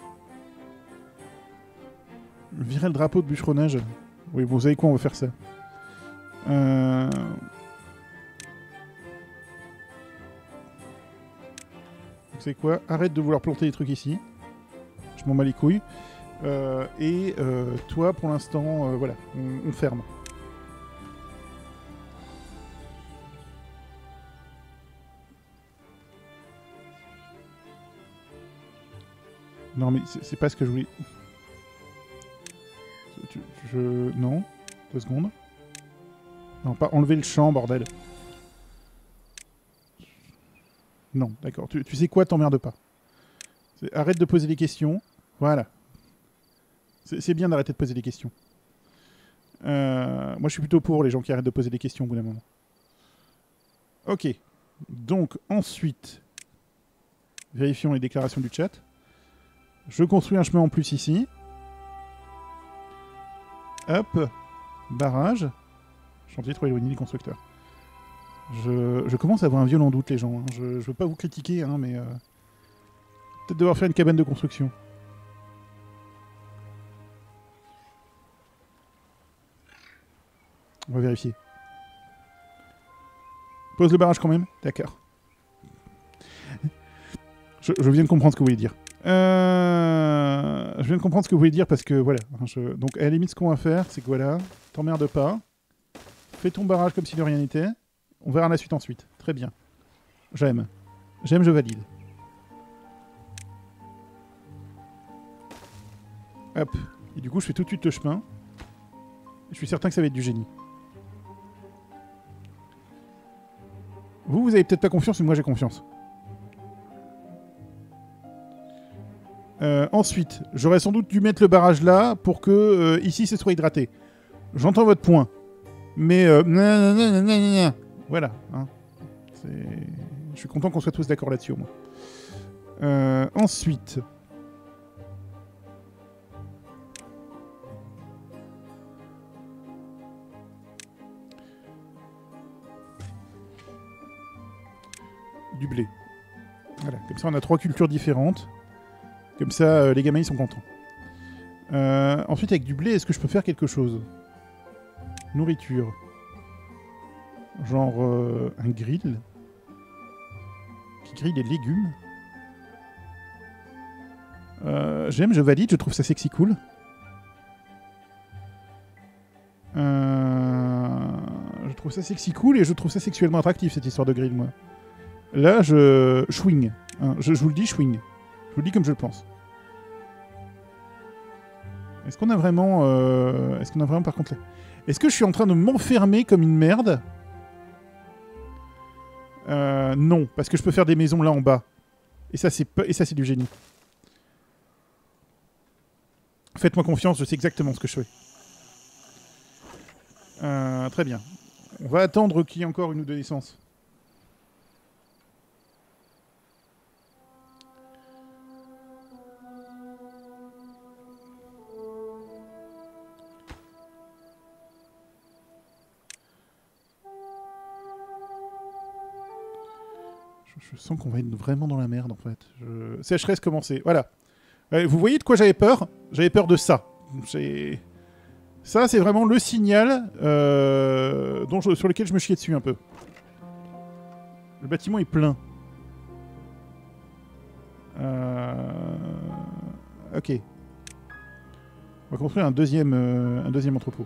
Virer le drapeau de bûcheronnage. Oui, bon, vous savez quoi, on va faire ça. Euh... Vous savez quoi? Arrête de vouloir planter des trucs ici. Je m'en bats les couilles. Euh, et euh, toi, pour l'instant, euh, voilà, on, on ferme. Non, mais c'est pas ce que je voulais... Je... je... Non. Deux secondes. Non, pas enlever le champ, bordel. Non, d'accord. Tu, tu sais quoi, t'emmerdes pas. Arrête de poser des questions. Voilà. C'est bien d'arrêter de poser des questions. Euh, moi, je suis plutôt pour les gens qui arrêtent de poser des questions au bout d'un moment. Ok. Donc, ensuite, vérifions les déclarations du chat. Je construis un chemin en plus ici. Hop. Barrage. Chantier trop éloigné des constructeurs. Je, je commence à avoir un violent doute, les gens. Hein. Je, je veux pas vous critiquer, hein, mais... Euh, peut-être devoir faire une cabane de construction. On va vérifier. Pose le barrage quand même. D'accord. Je, je viens de comprendre ce que vous voulez dire. Euh, je viens de comprendre ce que vous voulez dire parce que voilà. Je, donc à la limite, ce qu'on va faire, c'est que voilà, t'emmerdes pas. Fais ton barrage comme si de rien n'était. On verra la suite ensuite. Très bien. J'aime. J'aime, je valide. Hop. Et du coup, je fais tout de suite le chemin. Je suis certain que ça va être du génie. Vous, vous avez peut-être pas confiance, mais moi j'ai confiance. Euh, ensuite, j'aurais sans doute dû mettre le barrage là pour que euh, ici ce soit hydraté. J'entends votre point. Mais euh, voilà. Hein. Je suis content qu'on soit tous d'accord là-dessus au moins. Euh, ensuite... du blé. Voilà, comme ça on a trois cultures différentes. Comme ça, euh, les gamins ils sont contents. Euh, ensuite, avec du blé, est-ce que je peux faire quelque chose? Nourriture. Genre euh, un grill. Qui grille des légumes. Euh, J'aime, je valide, je trouve ça sexy cool. Euh, je trouve ça sexy cool et je trouve ça sexuellement attractif cette histoire de grill, moi. Là, je swing. Hein, je, je vous le dis, Schwing. Je vous le dis comme je le pense. Est-ce qu'on a vraiment... Euh... Est-ce qu'on a vraiment par contre... Est-ce que je suis en train de m'enfermer comme une merde? euh, Non, parce que je peux faire des maisons là en bas. Et ça, c'est et ça, c'est du génie. Faites-moi confiance, je sais exactement ce que je fais. Euh, très bien. On va attendre qu'il y ait encore une ou deux naissances. Je sens qu'on va être vraiment dans la merde en fait. Je... Sécheresse commencée. Voilà. Vous voyez de quoi j'avais peur? J'avais peur de ça. Ça, c'est vraiment le signal euh, dont je... sur lequel je me chiais dessus un peu. Le bâtiment est plein. Euh... Ok. On va construire un deuxième, euh, un deuxième entrepôt.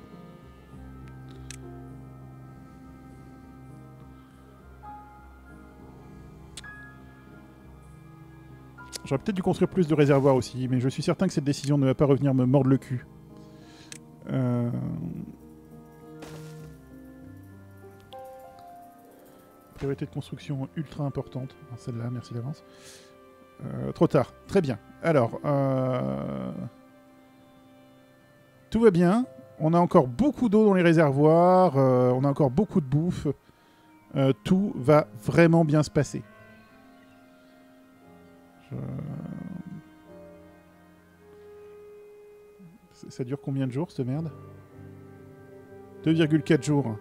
J'aurais peut-être dû construire plus de réservoirs aussi, mais je suis certain que cette décision ne va pas revenir me mordre le cul. Euh... Priorité de construction ultra importante. Celle-là, merci d'avance. Euh, trop tard. Très bien. Alors, euh... tout va bien. On a encore beaucoup d'eau dans les réservoirs. Euh, on a encore beaucoup de bouffe. Euh, tout va vraiment bien se passer. Je... Ça dure combien de jours, cette merde? deux virgule quatre jours.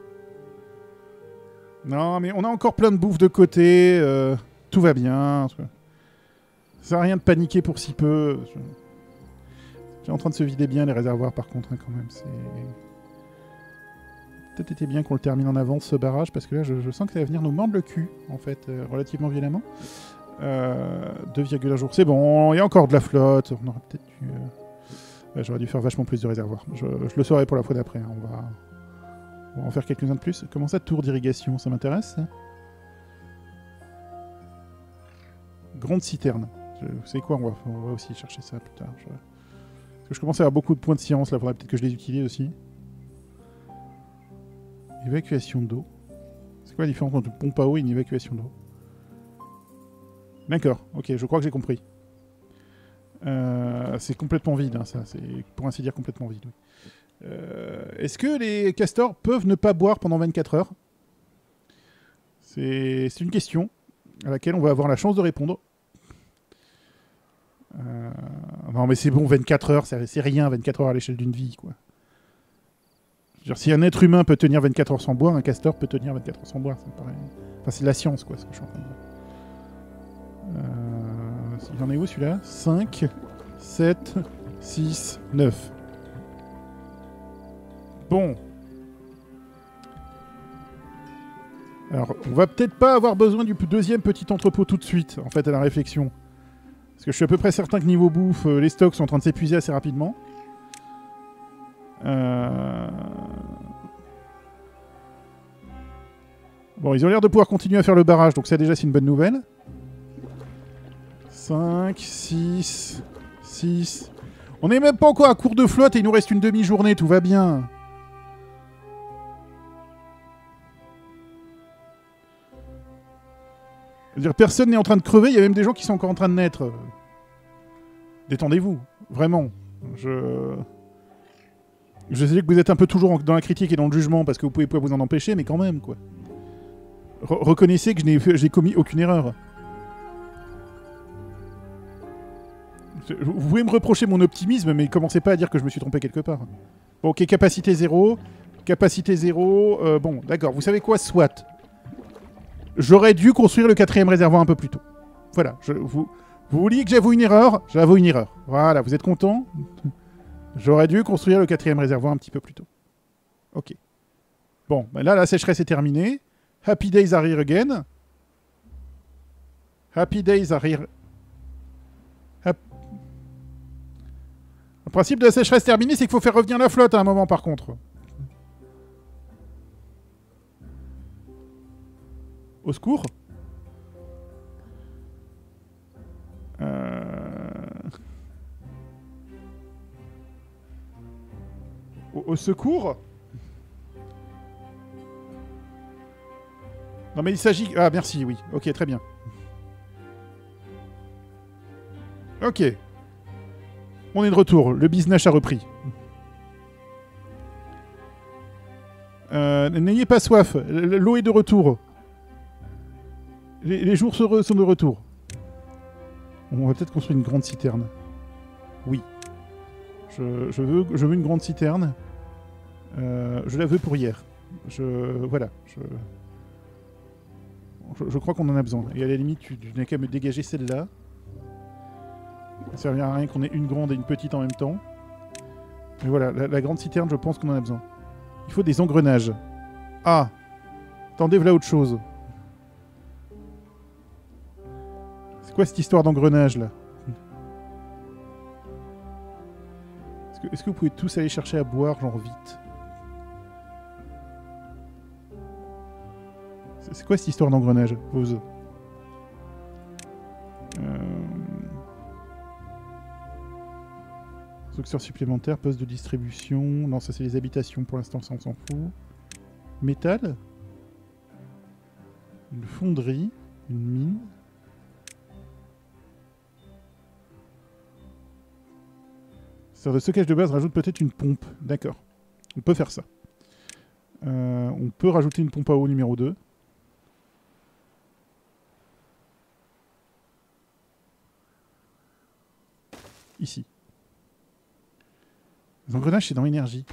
Non, mais on a encore plein de bouffe de côté. Euh, tout va bien. Ça sert à rien de paniquer pour si peu. Je... C'est en train de se vider bien, les réservoirs, par contre, hein, quand même. C'est... Peut-être été bien qu'on le termine en avance, ce barrage, parce que là, je, je sens que ça va venir nous mordre le cul, en fait, euh, relativement violemment. Euh, deux virgule un jours. C'est bon, il y a encore de la flotte. On aurait peut-être dû... Euh... Ouais, j'aurais dû faire vachement plus de réservoirs. Je, je le saurai pour la fois d'après. Hein. On, va... On va en faire quelques-uns de plus. Comment ça, tour d'irrigation? Ça m'intéresse. Grande citerne. Je... Vous savez quoi, on va... on va aussi chercher ça plus tard. Je... Parce que je commence à avoir beaucoup de points de science. Là, il faudrait peut-être que je les utilise aussi. Évacuation d'eau. C'est quoi la différence entre une pompe à eau et une évacuation d'eau? D'accord, ok, je crois que j'ai compris. Euh, c'est complètement vide, hein, ça. C'est pour ainsi dire complètement vide. Oui. Euh, Est-ce que les castors peuvent ne pas boire pendant vingt-quatre heures? C'est une question à laquelle on va avoir la chance de répondre. Euh, non, mais c'est bon, vingt-quatre heures, c'est rien, vingt-quatre heures à l'échelle d'une vie, quoi. Je veux dire, si un être humain peut tenir vingt-quatre heures sans boire, un castor peut tenir vingt-quatre heures sans boire. Ça me paraît... Enfin, c'est de la science, quoi, ce que je suis en train de dire. Euh, il en est où celui-là? cinq, sept, six, neuf. Bon. Alors, on va peut-être pas avoir besoin du deuxième petit entrepôt tout de suite, en fait, à la réflexion. Parce que je suis à peu près certain que niveau bouffe, euh, les stocks sont en train de s'épuiser assez rapidement. Euh... Bon, ils ont l'air de pouvoir continuer à faire le barrage, donc ça déjà c'est une bonne nouvelle. cinq, six, six... On n'est même pas encore à court de flotte et il nous reste une demi-journée, tout va bien. Je veux dire, personne n'est en train de crever, il y a même des gens qui sont encore en train de naître. Détendez-vous, vraiment. Je... Je sais que vous êtes un peu toujours dans la critique et dans le jugement parce que vous pouvez pas vous en empêcher, mais quand même, quoi. Re reconnaissez que je n'ai commis aucune erreur. Vous pouvez me reprocher mon optimisme, mais commencez pas à dire que je me suis trompé quelque part. Bon, ok, capacité zéro. Capacité zéro. Euh, bon, d'accord. Vous savez quoi? Soit. J'aurais dû construire le quatrième réservoir un peu plus tôt. Voilà. Je, vous, vous vouliez que j'avoue une erreur? J'avoue une erreur. Voilà, vous êtes content? J'aurais dû construire le quatrième réservoir un petit peu plus tôt. Ok. Bon, ben là, la sécheresse est terminée. Happy days are here again. Happy days are here... Hap... Le principe de la sécheresse terminée, c'est qu'il faut faire revenir la flotte à un moment, par contre. Au secours. Au secours. Non mais il s'agit... Ah merci, oui. Ok, très bien. Ok. On est de retour. Le business a repris. Euh, N'ayez pas soif. L'eau est de retour. Les, les jours sont de retour. On va peut-être construire une grande citerne. Oui. Je, je, veux, je veux une grande citerne. Euh, je la veux pour hier. Je... Voilà. Je... Je, je crois qu'on en a besoin. Et à la limite, tu, tu n'as qu'à me dégager celle-là. Ça ne servira à rien qu'on ait une grande et une petite en même temps. Mais voilà, la, la grande citerne, je pense qu'on en a besoin. Il faut des engrenages. Ah! Attendez, voilà autre chose. C'est quoi cette histoire d'engrenage, là? Est-ce que, est-ce que vous pouvez tous aller chercher à boire, genre vite? C'est quoi cette histoire d'engrenage? Pause. Euh... Structure supplémentaire, poste de distribution... Non, ça c'est les habitations, pour l'instant ça on s'en fout. Métal. Une fonderie. Une mine. Serre de stockage de base rajoute peut-être une pompe. D'accord. On peut faire ça. Euh, on peut rajouter une pompe à eau numéro deux. Ici. Les engrenages, c'est dans l'énergie.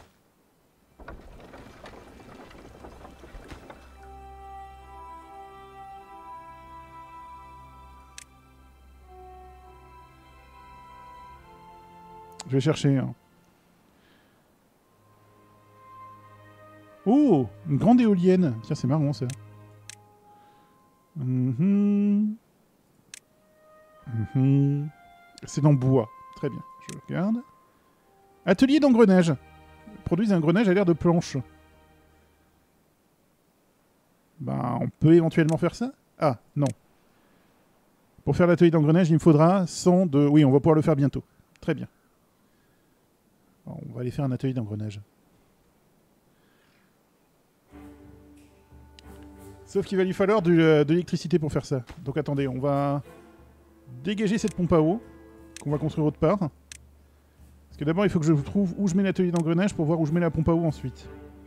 Je vais chercher. Hein. Oh, une grande éolienne. Tiens, c'est marrant ça. Mm-hmm. Mm-hmm. C'est dans le bois. Très bien. Je regarde. Atelier d'engrenage. Produisent un engrenage à l'air de planche. Bah, on peut éventuellement faire ça. Ah, non. Pour faire l'atelier d'engrenage, il me faudra cent de... Oui, on va pouvoir le faire bientôt. Très bien. Alors, on va aller faire un atelier d'engrenage. Sauf qu'il va lui falloir du, euh, de l'électricité pour faire ça. Donc attendez, on va dégager cette pompe à eau qu'on va construire autre part. Parce que d'abord, il faut que je trouve où je mets l'atelier d'engrenage pour voir où je mets la pompe à eau ensuite.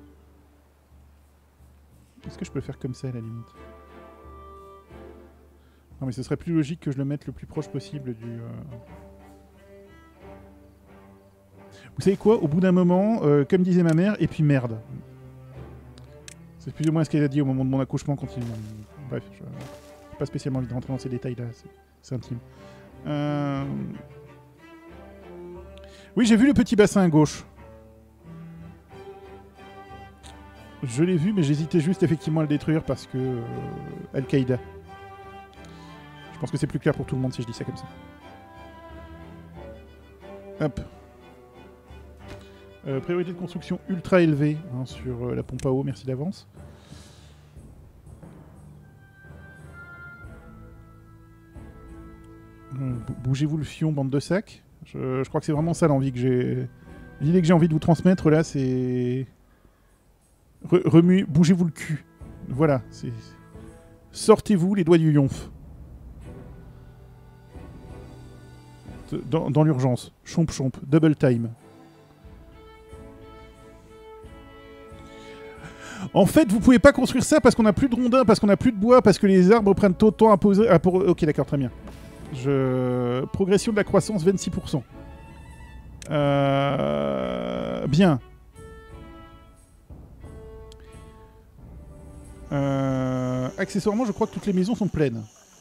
Est-ce que je peux faire comme ça à la limite? Non mais ce serait plus logique que je le mette le plus proche possible du... Euh... Vous savez quoi? Au bout d'un moment, euh, comme disait ma mère, et puis merde. C'est plus ou moins ce qu'elle a dit au moment de mon accouchement quand il... Bref, je n'ai pas spécialement envie de rentrer dans ces détails-là, c'est intime. Euh... Oui, j'ai vu le petit bassin à gauche. Je l'ai vu, mais j'hésitais juste effectivement à le détruire parce que... Euh, Al-Qaïda. Je pense que c'est plus clair pour tout le monde si je dis ça comme ça. Hop. Euh, priorité de construction ultra élevée hein, sur euh, la pompe à eau, merci d'avance. Euh, Bougez-vous le fion, bande de sacs. Je, je crois que c'est vraiment ça l'envie que j'ai... L'idée que j'ai envie de vous transmettre là, c'est... Re Remuez, bougez-vous le cul. Voilà, c'est... Sortez-vous les doigts du yonf. Dans, dans l'urgence. Chomp chomp, double time. En fait, vous pouvez pas construire ça parce qu'on a plus de rondins, parce qu'on a plus de bois, parce que les arbres prennent trop de temps à poser... À pour... Ok, d'accord, très bien. Je... Progression de la croissance, vingt-six pour cent. Euh... Bien. Euh... Accessoirement, je crois que toutes les maisons sont pleines.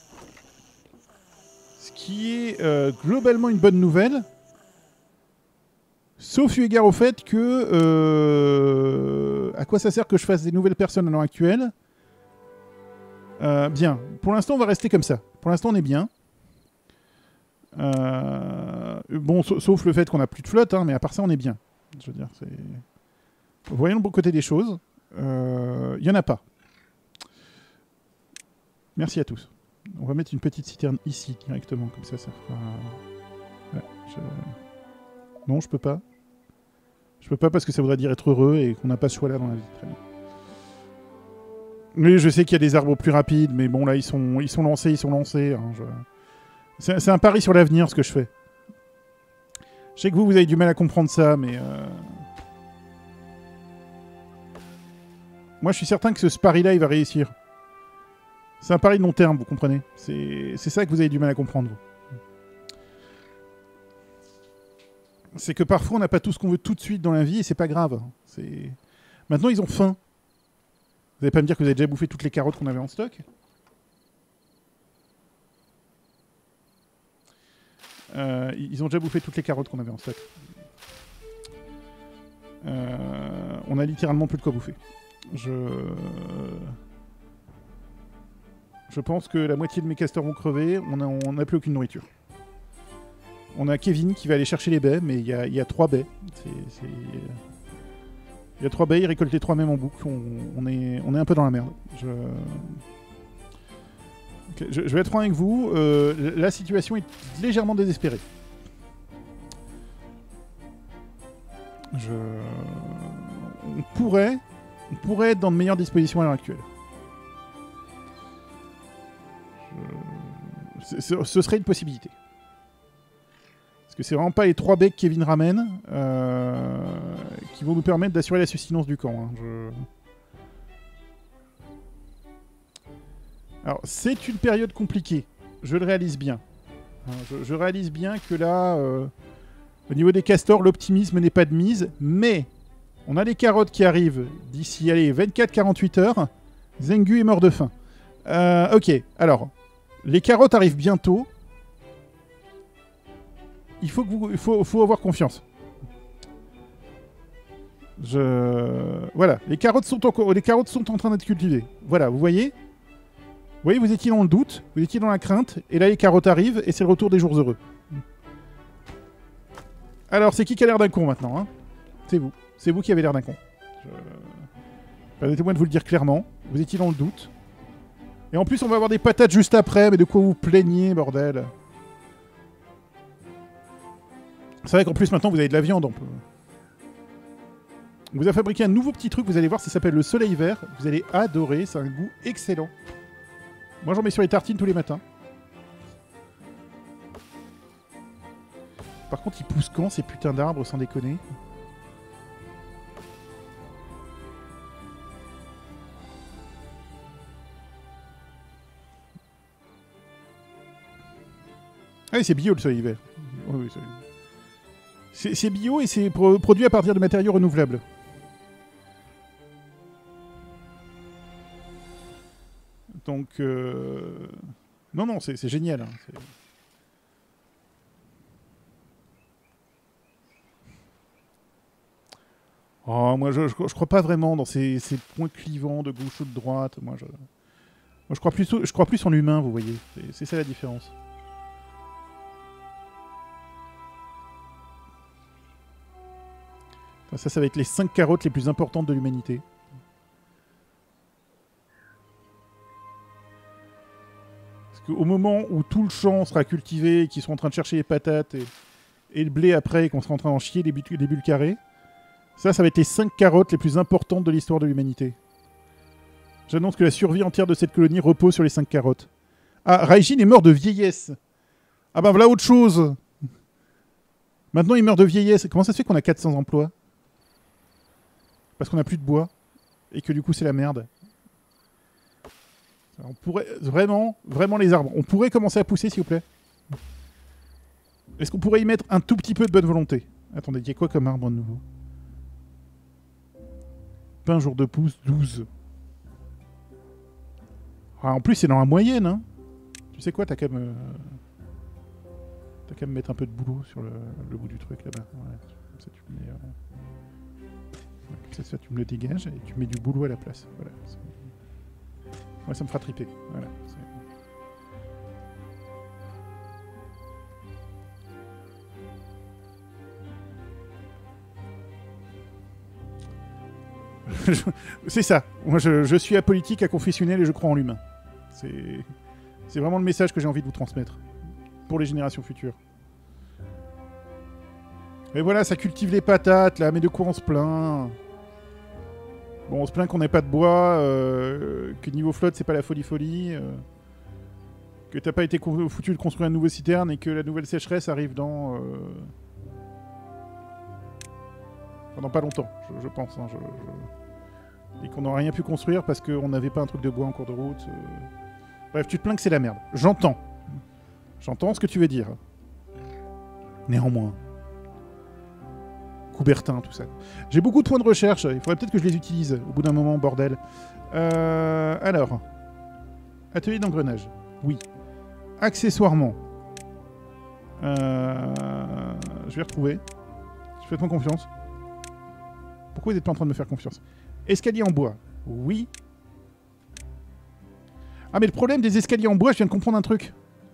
Ce qui est euh, globalement une bonne nouvelle. Sauf eu égard au fait que... Euh... À quoi ça sert que je fasse des nouvelles personnes à l'heure actuelle? euh, Bien. Pour l'instant, on va rester comme ça. Pour l'instant, on est bien. Euh... Bon, sauf le fait qu'on n'a plus de flotte, hein, mais à part ça, on est bien. Je veux dire, c'est... Voyons le bon côté des choses. Il euh... n'y en a pas. Merci à tous. On va mettre une petite citerne ici, directement, comme ça, ça fera... Ouais, je... Non, je peux pas. Je peux pas parce que ça voudrait dire être heureux et qu'on n'a pas ce choix-là dans la vie. Très bien. Oui, je sais qu'il y a des arbres plus rapides, mais bon, là, ils sont, ils sont lancés, ils sont lancés. Hein, je... c'est, c'est un pari sur l'avenir, ce que je fais. Je sais que vous, vous avez du mal à comprendre ça, mais... Euh... Moi, je suis certain que ce pari-là, il va réussir. C'est un pari de long terme, vous comprenez. C'est, c'est ça que vous avez du mal à comprendre, vous. C'est que parfois, on n'a pas tout ce qu'on veut tout de suite dans la vie, et c'est pas grave. C'est... Maintenant, ils ont faim. Vous n'allez pas me dire que vous avez déjà bouffé toutes les carottes qu'on avait en stock? euh, Ils ont déjà bouffé toutes les carottes qu'on avait en stock. Euh, on a littéralement plus de quoi bouffer. Je... Je pense que la moitié de mes castors vont crever. On n'a on a plus aucune nourriture. On a Kevin qui va aller chercher les baies, mais il y a, y a trois baies. C'est... c'est... Il y a trois baies, il récolte les trois mêmes en boucle. On, on, est, on est un peu dans la merde. Je, okay, je, je vais être franc avec vous. Euh, la situation est légèrement désespérée. Je... On pourrait, on pourrait être dans de meilleures dispositions à l'heure actuelle. Je... Ce, ce serait une possibilité. Parce que c'est vraiment pas les trois baies que Kevin ramène euh, qui vont nous permettre d'assurer la subsistance du camp. Hein. Je... Alors, c'est une période compliquée. Je le réalise bien. Hein, je, je réalise bien que là, euh, au niveau des castors, l'optimisme n'est pas de mise. Mais, on a les carottes qui arrivent d'ici, allez, vingt-quatre à quarante-huit heures. Zengu est mort de faim. Euh, ok, alors, les carottes arrivent bientôt. Il faut, que vous, il faut, faut avoir confiance. Je... Voilà, les carottes sont en, les carottes sont en train d'être cultivées. Voilà, vous voyez Vous voyez, vous étiez dans le doute, vous étiez dans la crainte, et là les carottes arrivent, et c'est le retour des jours heureux. Alors, c'est qui qui a l'air d'un con maintenant, hein? C'est vous. C'est vous qui avez l'air d'un con. Je... Permettez-moi de vous le dire clairement. Vous étiez dans le doute. Et en plus, on va avoir des patates juste après, mais de quoi vous plaignez, bordel? C'est vrai qu'en plus, maintenant, vous avez de la viande. On peut... On vous a fabriqué un nouveau petit truc, vous allez voir, ça s'appelle le soleil vert. Vous allez adorer, c'est un goût excellent. Moi, j'en mets sur les tartines tous les matins. Par contre, ils poussent quand, ces putains d'arbres, sans déconner? Ah oui, c'est bio, le soleil vert. Oh, oui, c'est... C'est, c'est bio et c'est pro- produit à partir de matériaux renouvelables. Donc, euh... non, non, c'est, c'est génial. Hein, c'est... Oh, moi, je, je, je crois pas vraiment dans ces, ces points clivants de gauche ou de droite. Moi, je, moi, je crois plus, je crois plus en l'humain, vous voyez. C'est, c'est ça la différence. Ça, ça va être les cinq carottes les plus importantes de l'humanité. Parce qu'au moment où tout le champ sera cultivé, et qu'ils seront en train de chercher les patates et, et le blé après, et qu'on sera en train d'en chier des, but- des bulles carrées, ça, ça va être les cinq carottes les plus importantes de l'histoire de l'humanité. J'annonce que la survie entière de cette colonie repose sur les cinq carottes. Ah, Raijin est mort de vieillesse. Ah bah voilà autre chose. Maintenant, il meurt de vieillesse. Comment ça se fait qu'on a quatre cents emplois ? Parce qu'on n'a plus de bois. Et que du coup, c'est la merde. Alors, on pourrait... Vraiment, vraiment les arbres. On pourrait commencer à pousser, s'il vous plaît. Est-ce qu'on pourrait y mettre un tout petit peu de bonne volonté ? Attendez, il y a quoi comme arbre de nouveau ? Pain jour de pouce, douze. Ah, en plus, c'est dans la moyenne, hein. Tu sais quoi, t'as qu'à me... T'as qu'à me mettre un peu de boulot sur le, le bout du truc, là-bas. Ouais, comme ça, tu me mets... Euh... Ouais, comme ça, tu me le dégages et tu mets du boulot à la place. Voilà. C'est... Ouais, ça me fera triper. Voilà. C'est... c'est ça. Moi, je, je suis apolitique, aconfessionnel et je crois en l'humain. C'est... c'est vraiment le message que j'ai envie de vous transmettre. Pour les générations futures. Mais voilà, ça cultive les patates, là. Mais de quoi on se plaint? Bon, on se plaint qu'on n'ait pas de bois, euh, que niveau flotte, c'est pas la folie-folie, euh, que t'as pas été foutu de construire une nouvelle citerne et que la nouvelle sécheresse arrive dans... Euh... Pendant pas longtemps, je, je pense. Hein, je, je... Et qu'on n'aurait rien pu construire parce qu'on n'avait pas un truc de bois en cours de route. Euh... Bref, tu te plains que c'est la merde. J'entends. J'entends ce que tu veux dire. Néanmoins. Coubertin, tout ça. J'ai beaucoup de points de recherche. Il faudrait peut-être que je les utilise au bout d'un moment, bordel. Euh... Alors. Atelier d'engrenage. Oui. Accessoirement. Euh... Je vais retrouver. Faites-moi confiance. Pourquoi vous n'êtes pas en train de me faire confiance? Escalier en bois. Oui. Ah, mais le problème des escaliers en bois, je viens de comprendre un truc.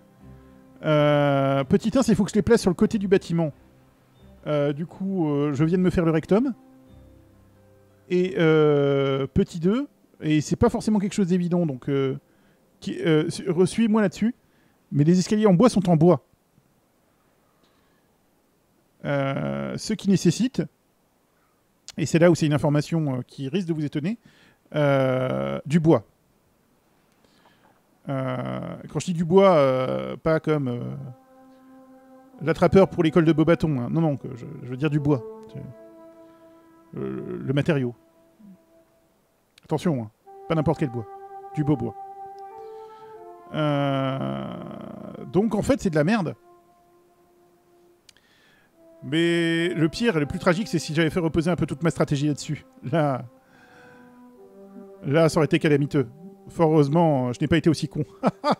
Euh, petit un, c'est qu'il faut que je les place sur le côté du bâtiment. Euh, du coup, euh, je viens de me faire le rectum. Et euh, petit deux, et c'est pas forcément quelque chose d'évident, donc euh, euh, suis-moi là-dessus. Mais les escaliers en bois sont en bois. Euh, ce qui nécessite... Et c'est là où c'est une information euh, qui risque de vous étonner. Euh, du bois. Euh, quand je dis du bois, euh, pas comme euh, l'attrapeur pour l'école de Beaubaton. Hein. Non, non, que je, je veux dire du bois. Euh, le matériau. Attention, hein, pas n'importe quel bois. Du beau bois. Euh, donc en fait, c'est de la merde. Mais le pire et le plus tragique, c'est si j'avais fait reposer un peu toute ma stratégie là-dessus. Là, là, ça aurait été calamiteux. Fort heureusement, je n'ai pas été aussi con.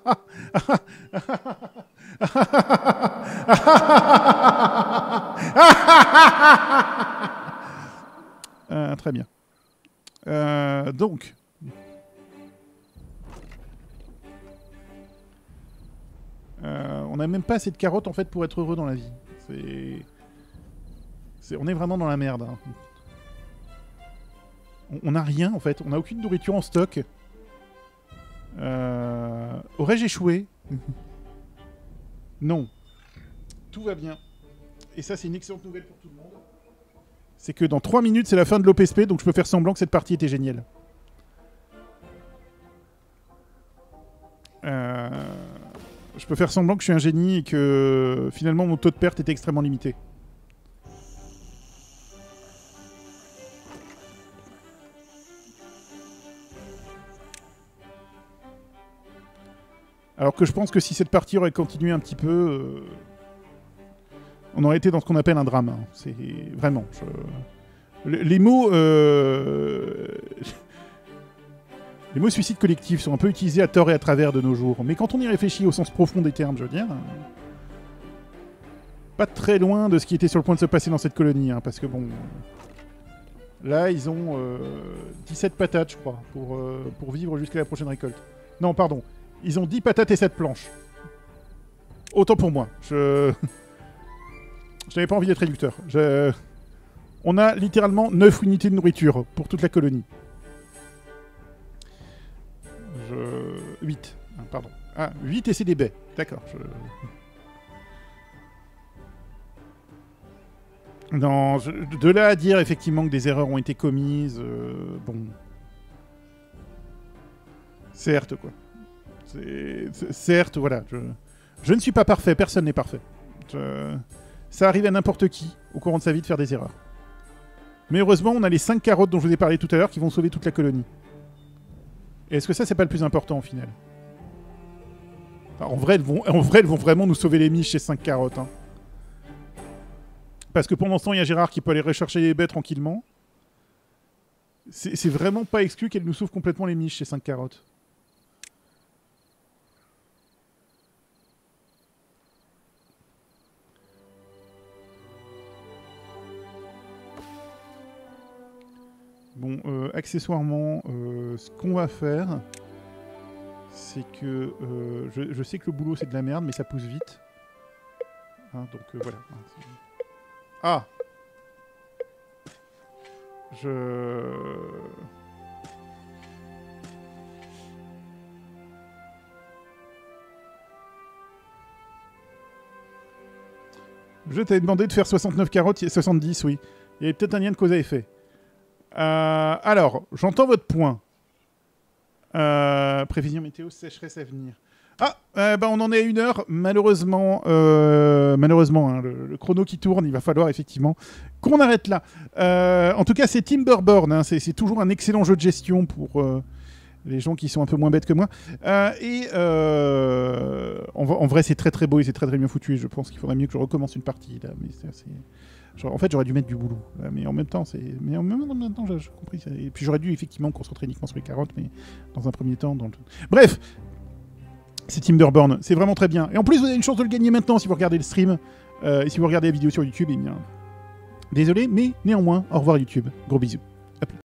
euh, très bien. Euh, donc... Euh, on n'a même pas assez de carottes, en fait, pour être heureux dans la vie. C'est... On est vraiment dans la merde. Hein. On n'a rien en fait, on n'a aucune nourriture en stock. Euh... Aurais-je échoué? Non. Tout va bien. Et ça, c'est une excellente nouvelle pour tout le monde. C'est que dans trois minutes, c'est la fin de l'O P S P, donc je peux faire semblant que cette partie était géniale. Euh... Je peux faire semblant que je suis un génie et que finalement mon taux de perte était extrêmement limité. Alors que je pense que si cette partie aurait continué un petit peu, euh, on aurait été dans ce qu'on appelle un drame. Hein. C'est vraiment. Je... Les mots, euh... les mots suicide collectif sont un peu utilisés à tort et à travers de nos jours. Mais quand on y réfléchit au sens profond des termes, je veux dire, pas très loin de ce qui était sur le point de se passer dans cette colonie, hein, parce que bon, là ils ont euh, dix-sept patates, je crois, pour euh, pour vivre jusqu'à la prochaine récolte. Non, pardon. Ils ont dix patates et sept planches. Autant pour moi. Je... Je n'avais pas envie d'être réducteur. Je... On a littéralement neuf unités de nourriture pour toute la colonie. Je... huit. Ah, pardon. Ah, huit et c'est des baies. D'accord. Je... Non, je... de là à dire effectivement que des erreurs ont été commises, euh... bon... Certes, quoi. C'est... Certes, voilà. Je... je ne suis pas parfait, personne n'est parfait. Je... Ça arrive à n'importe qui, au courant de sa vie, de faire des erreurs. Mais heureusement, on a les cinq carottes dont je vous ai parlé tout à l'heure qui vont sauver toute la colonie. Et est-ce que ça, c'est pas le plus important, au final? Enfin, en, vrai, elles vont... en vrai, elles vont vraiment nous sauver les miches, ces cinq carottes. Hein. Parce que pendant ce temps, il y a Gérard qui peut aller rechercher les baies tranquillement. C'est vraiment pas exclu qu'elles nous sauvent complètement les miches, ces cinq carottes. Bon, euh, accessoirement, euh, ce qu'on va faire, c'est que... Euh, je, je sais que le boulot, c'est de la merde, mais ça pousse vite. Hein, donc, euh, voilà. Ah! Je... Je t'avais demandé de faire soixante-neuf carottes, soixante-dix, oui. Il y avait peut-être un lien de cause à effet. Euh, alors, j'entends votre point. Euh, prévision météo, sécheresse à venir. Ah, euh, bah on en est à une heure. Malheureusement, euh, malheureusement hein, le, le chrono qui tourne, il va falloir effectivement qu'on arrête là. Euh, en tout cas, c'est Timberborn. Hein, c'est toujours un excellent jeu de gestion pour euh, les gens qui sont un peu moins bêtes que moi. Euh, et euh, en, en vrai, c'est très très beau et c'est très très bien foutu. Et je pense qu'il faudrait mieux que je recommence une partie là. Mais c'est assez... Genre, en fait, j'aurais dû mettre du boulot. Là, mais en même temps, c'est. Mais en même, en même temps, j'ai compris. Ça. Et puis j'aurais dû effectivement me concentrer uniquement sur les carottes, mais dans un premier temps, dans le. Bref. C'est Timberborn, c'est vraiment très bien. Et en plus, vous avez une chance de le gagner maintenant si vous regardez le stream. Euh, et si vous regardez la vidéo sur YouTube, eh bien... Désolé, mais néanmoins, au revoir YouTube. Gros bisous.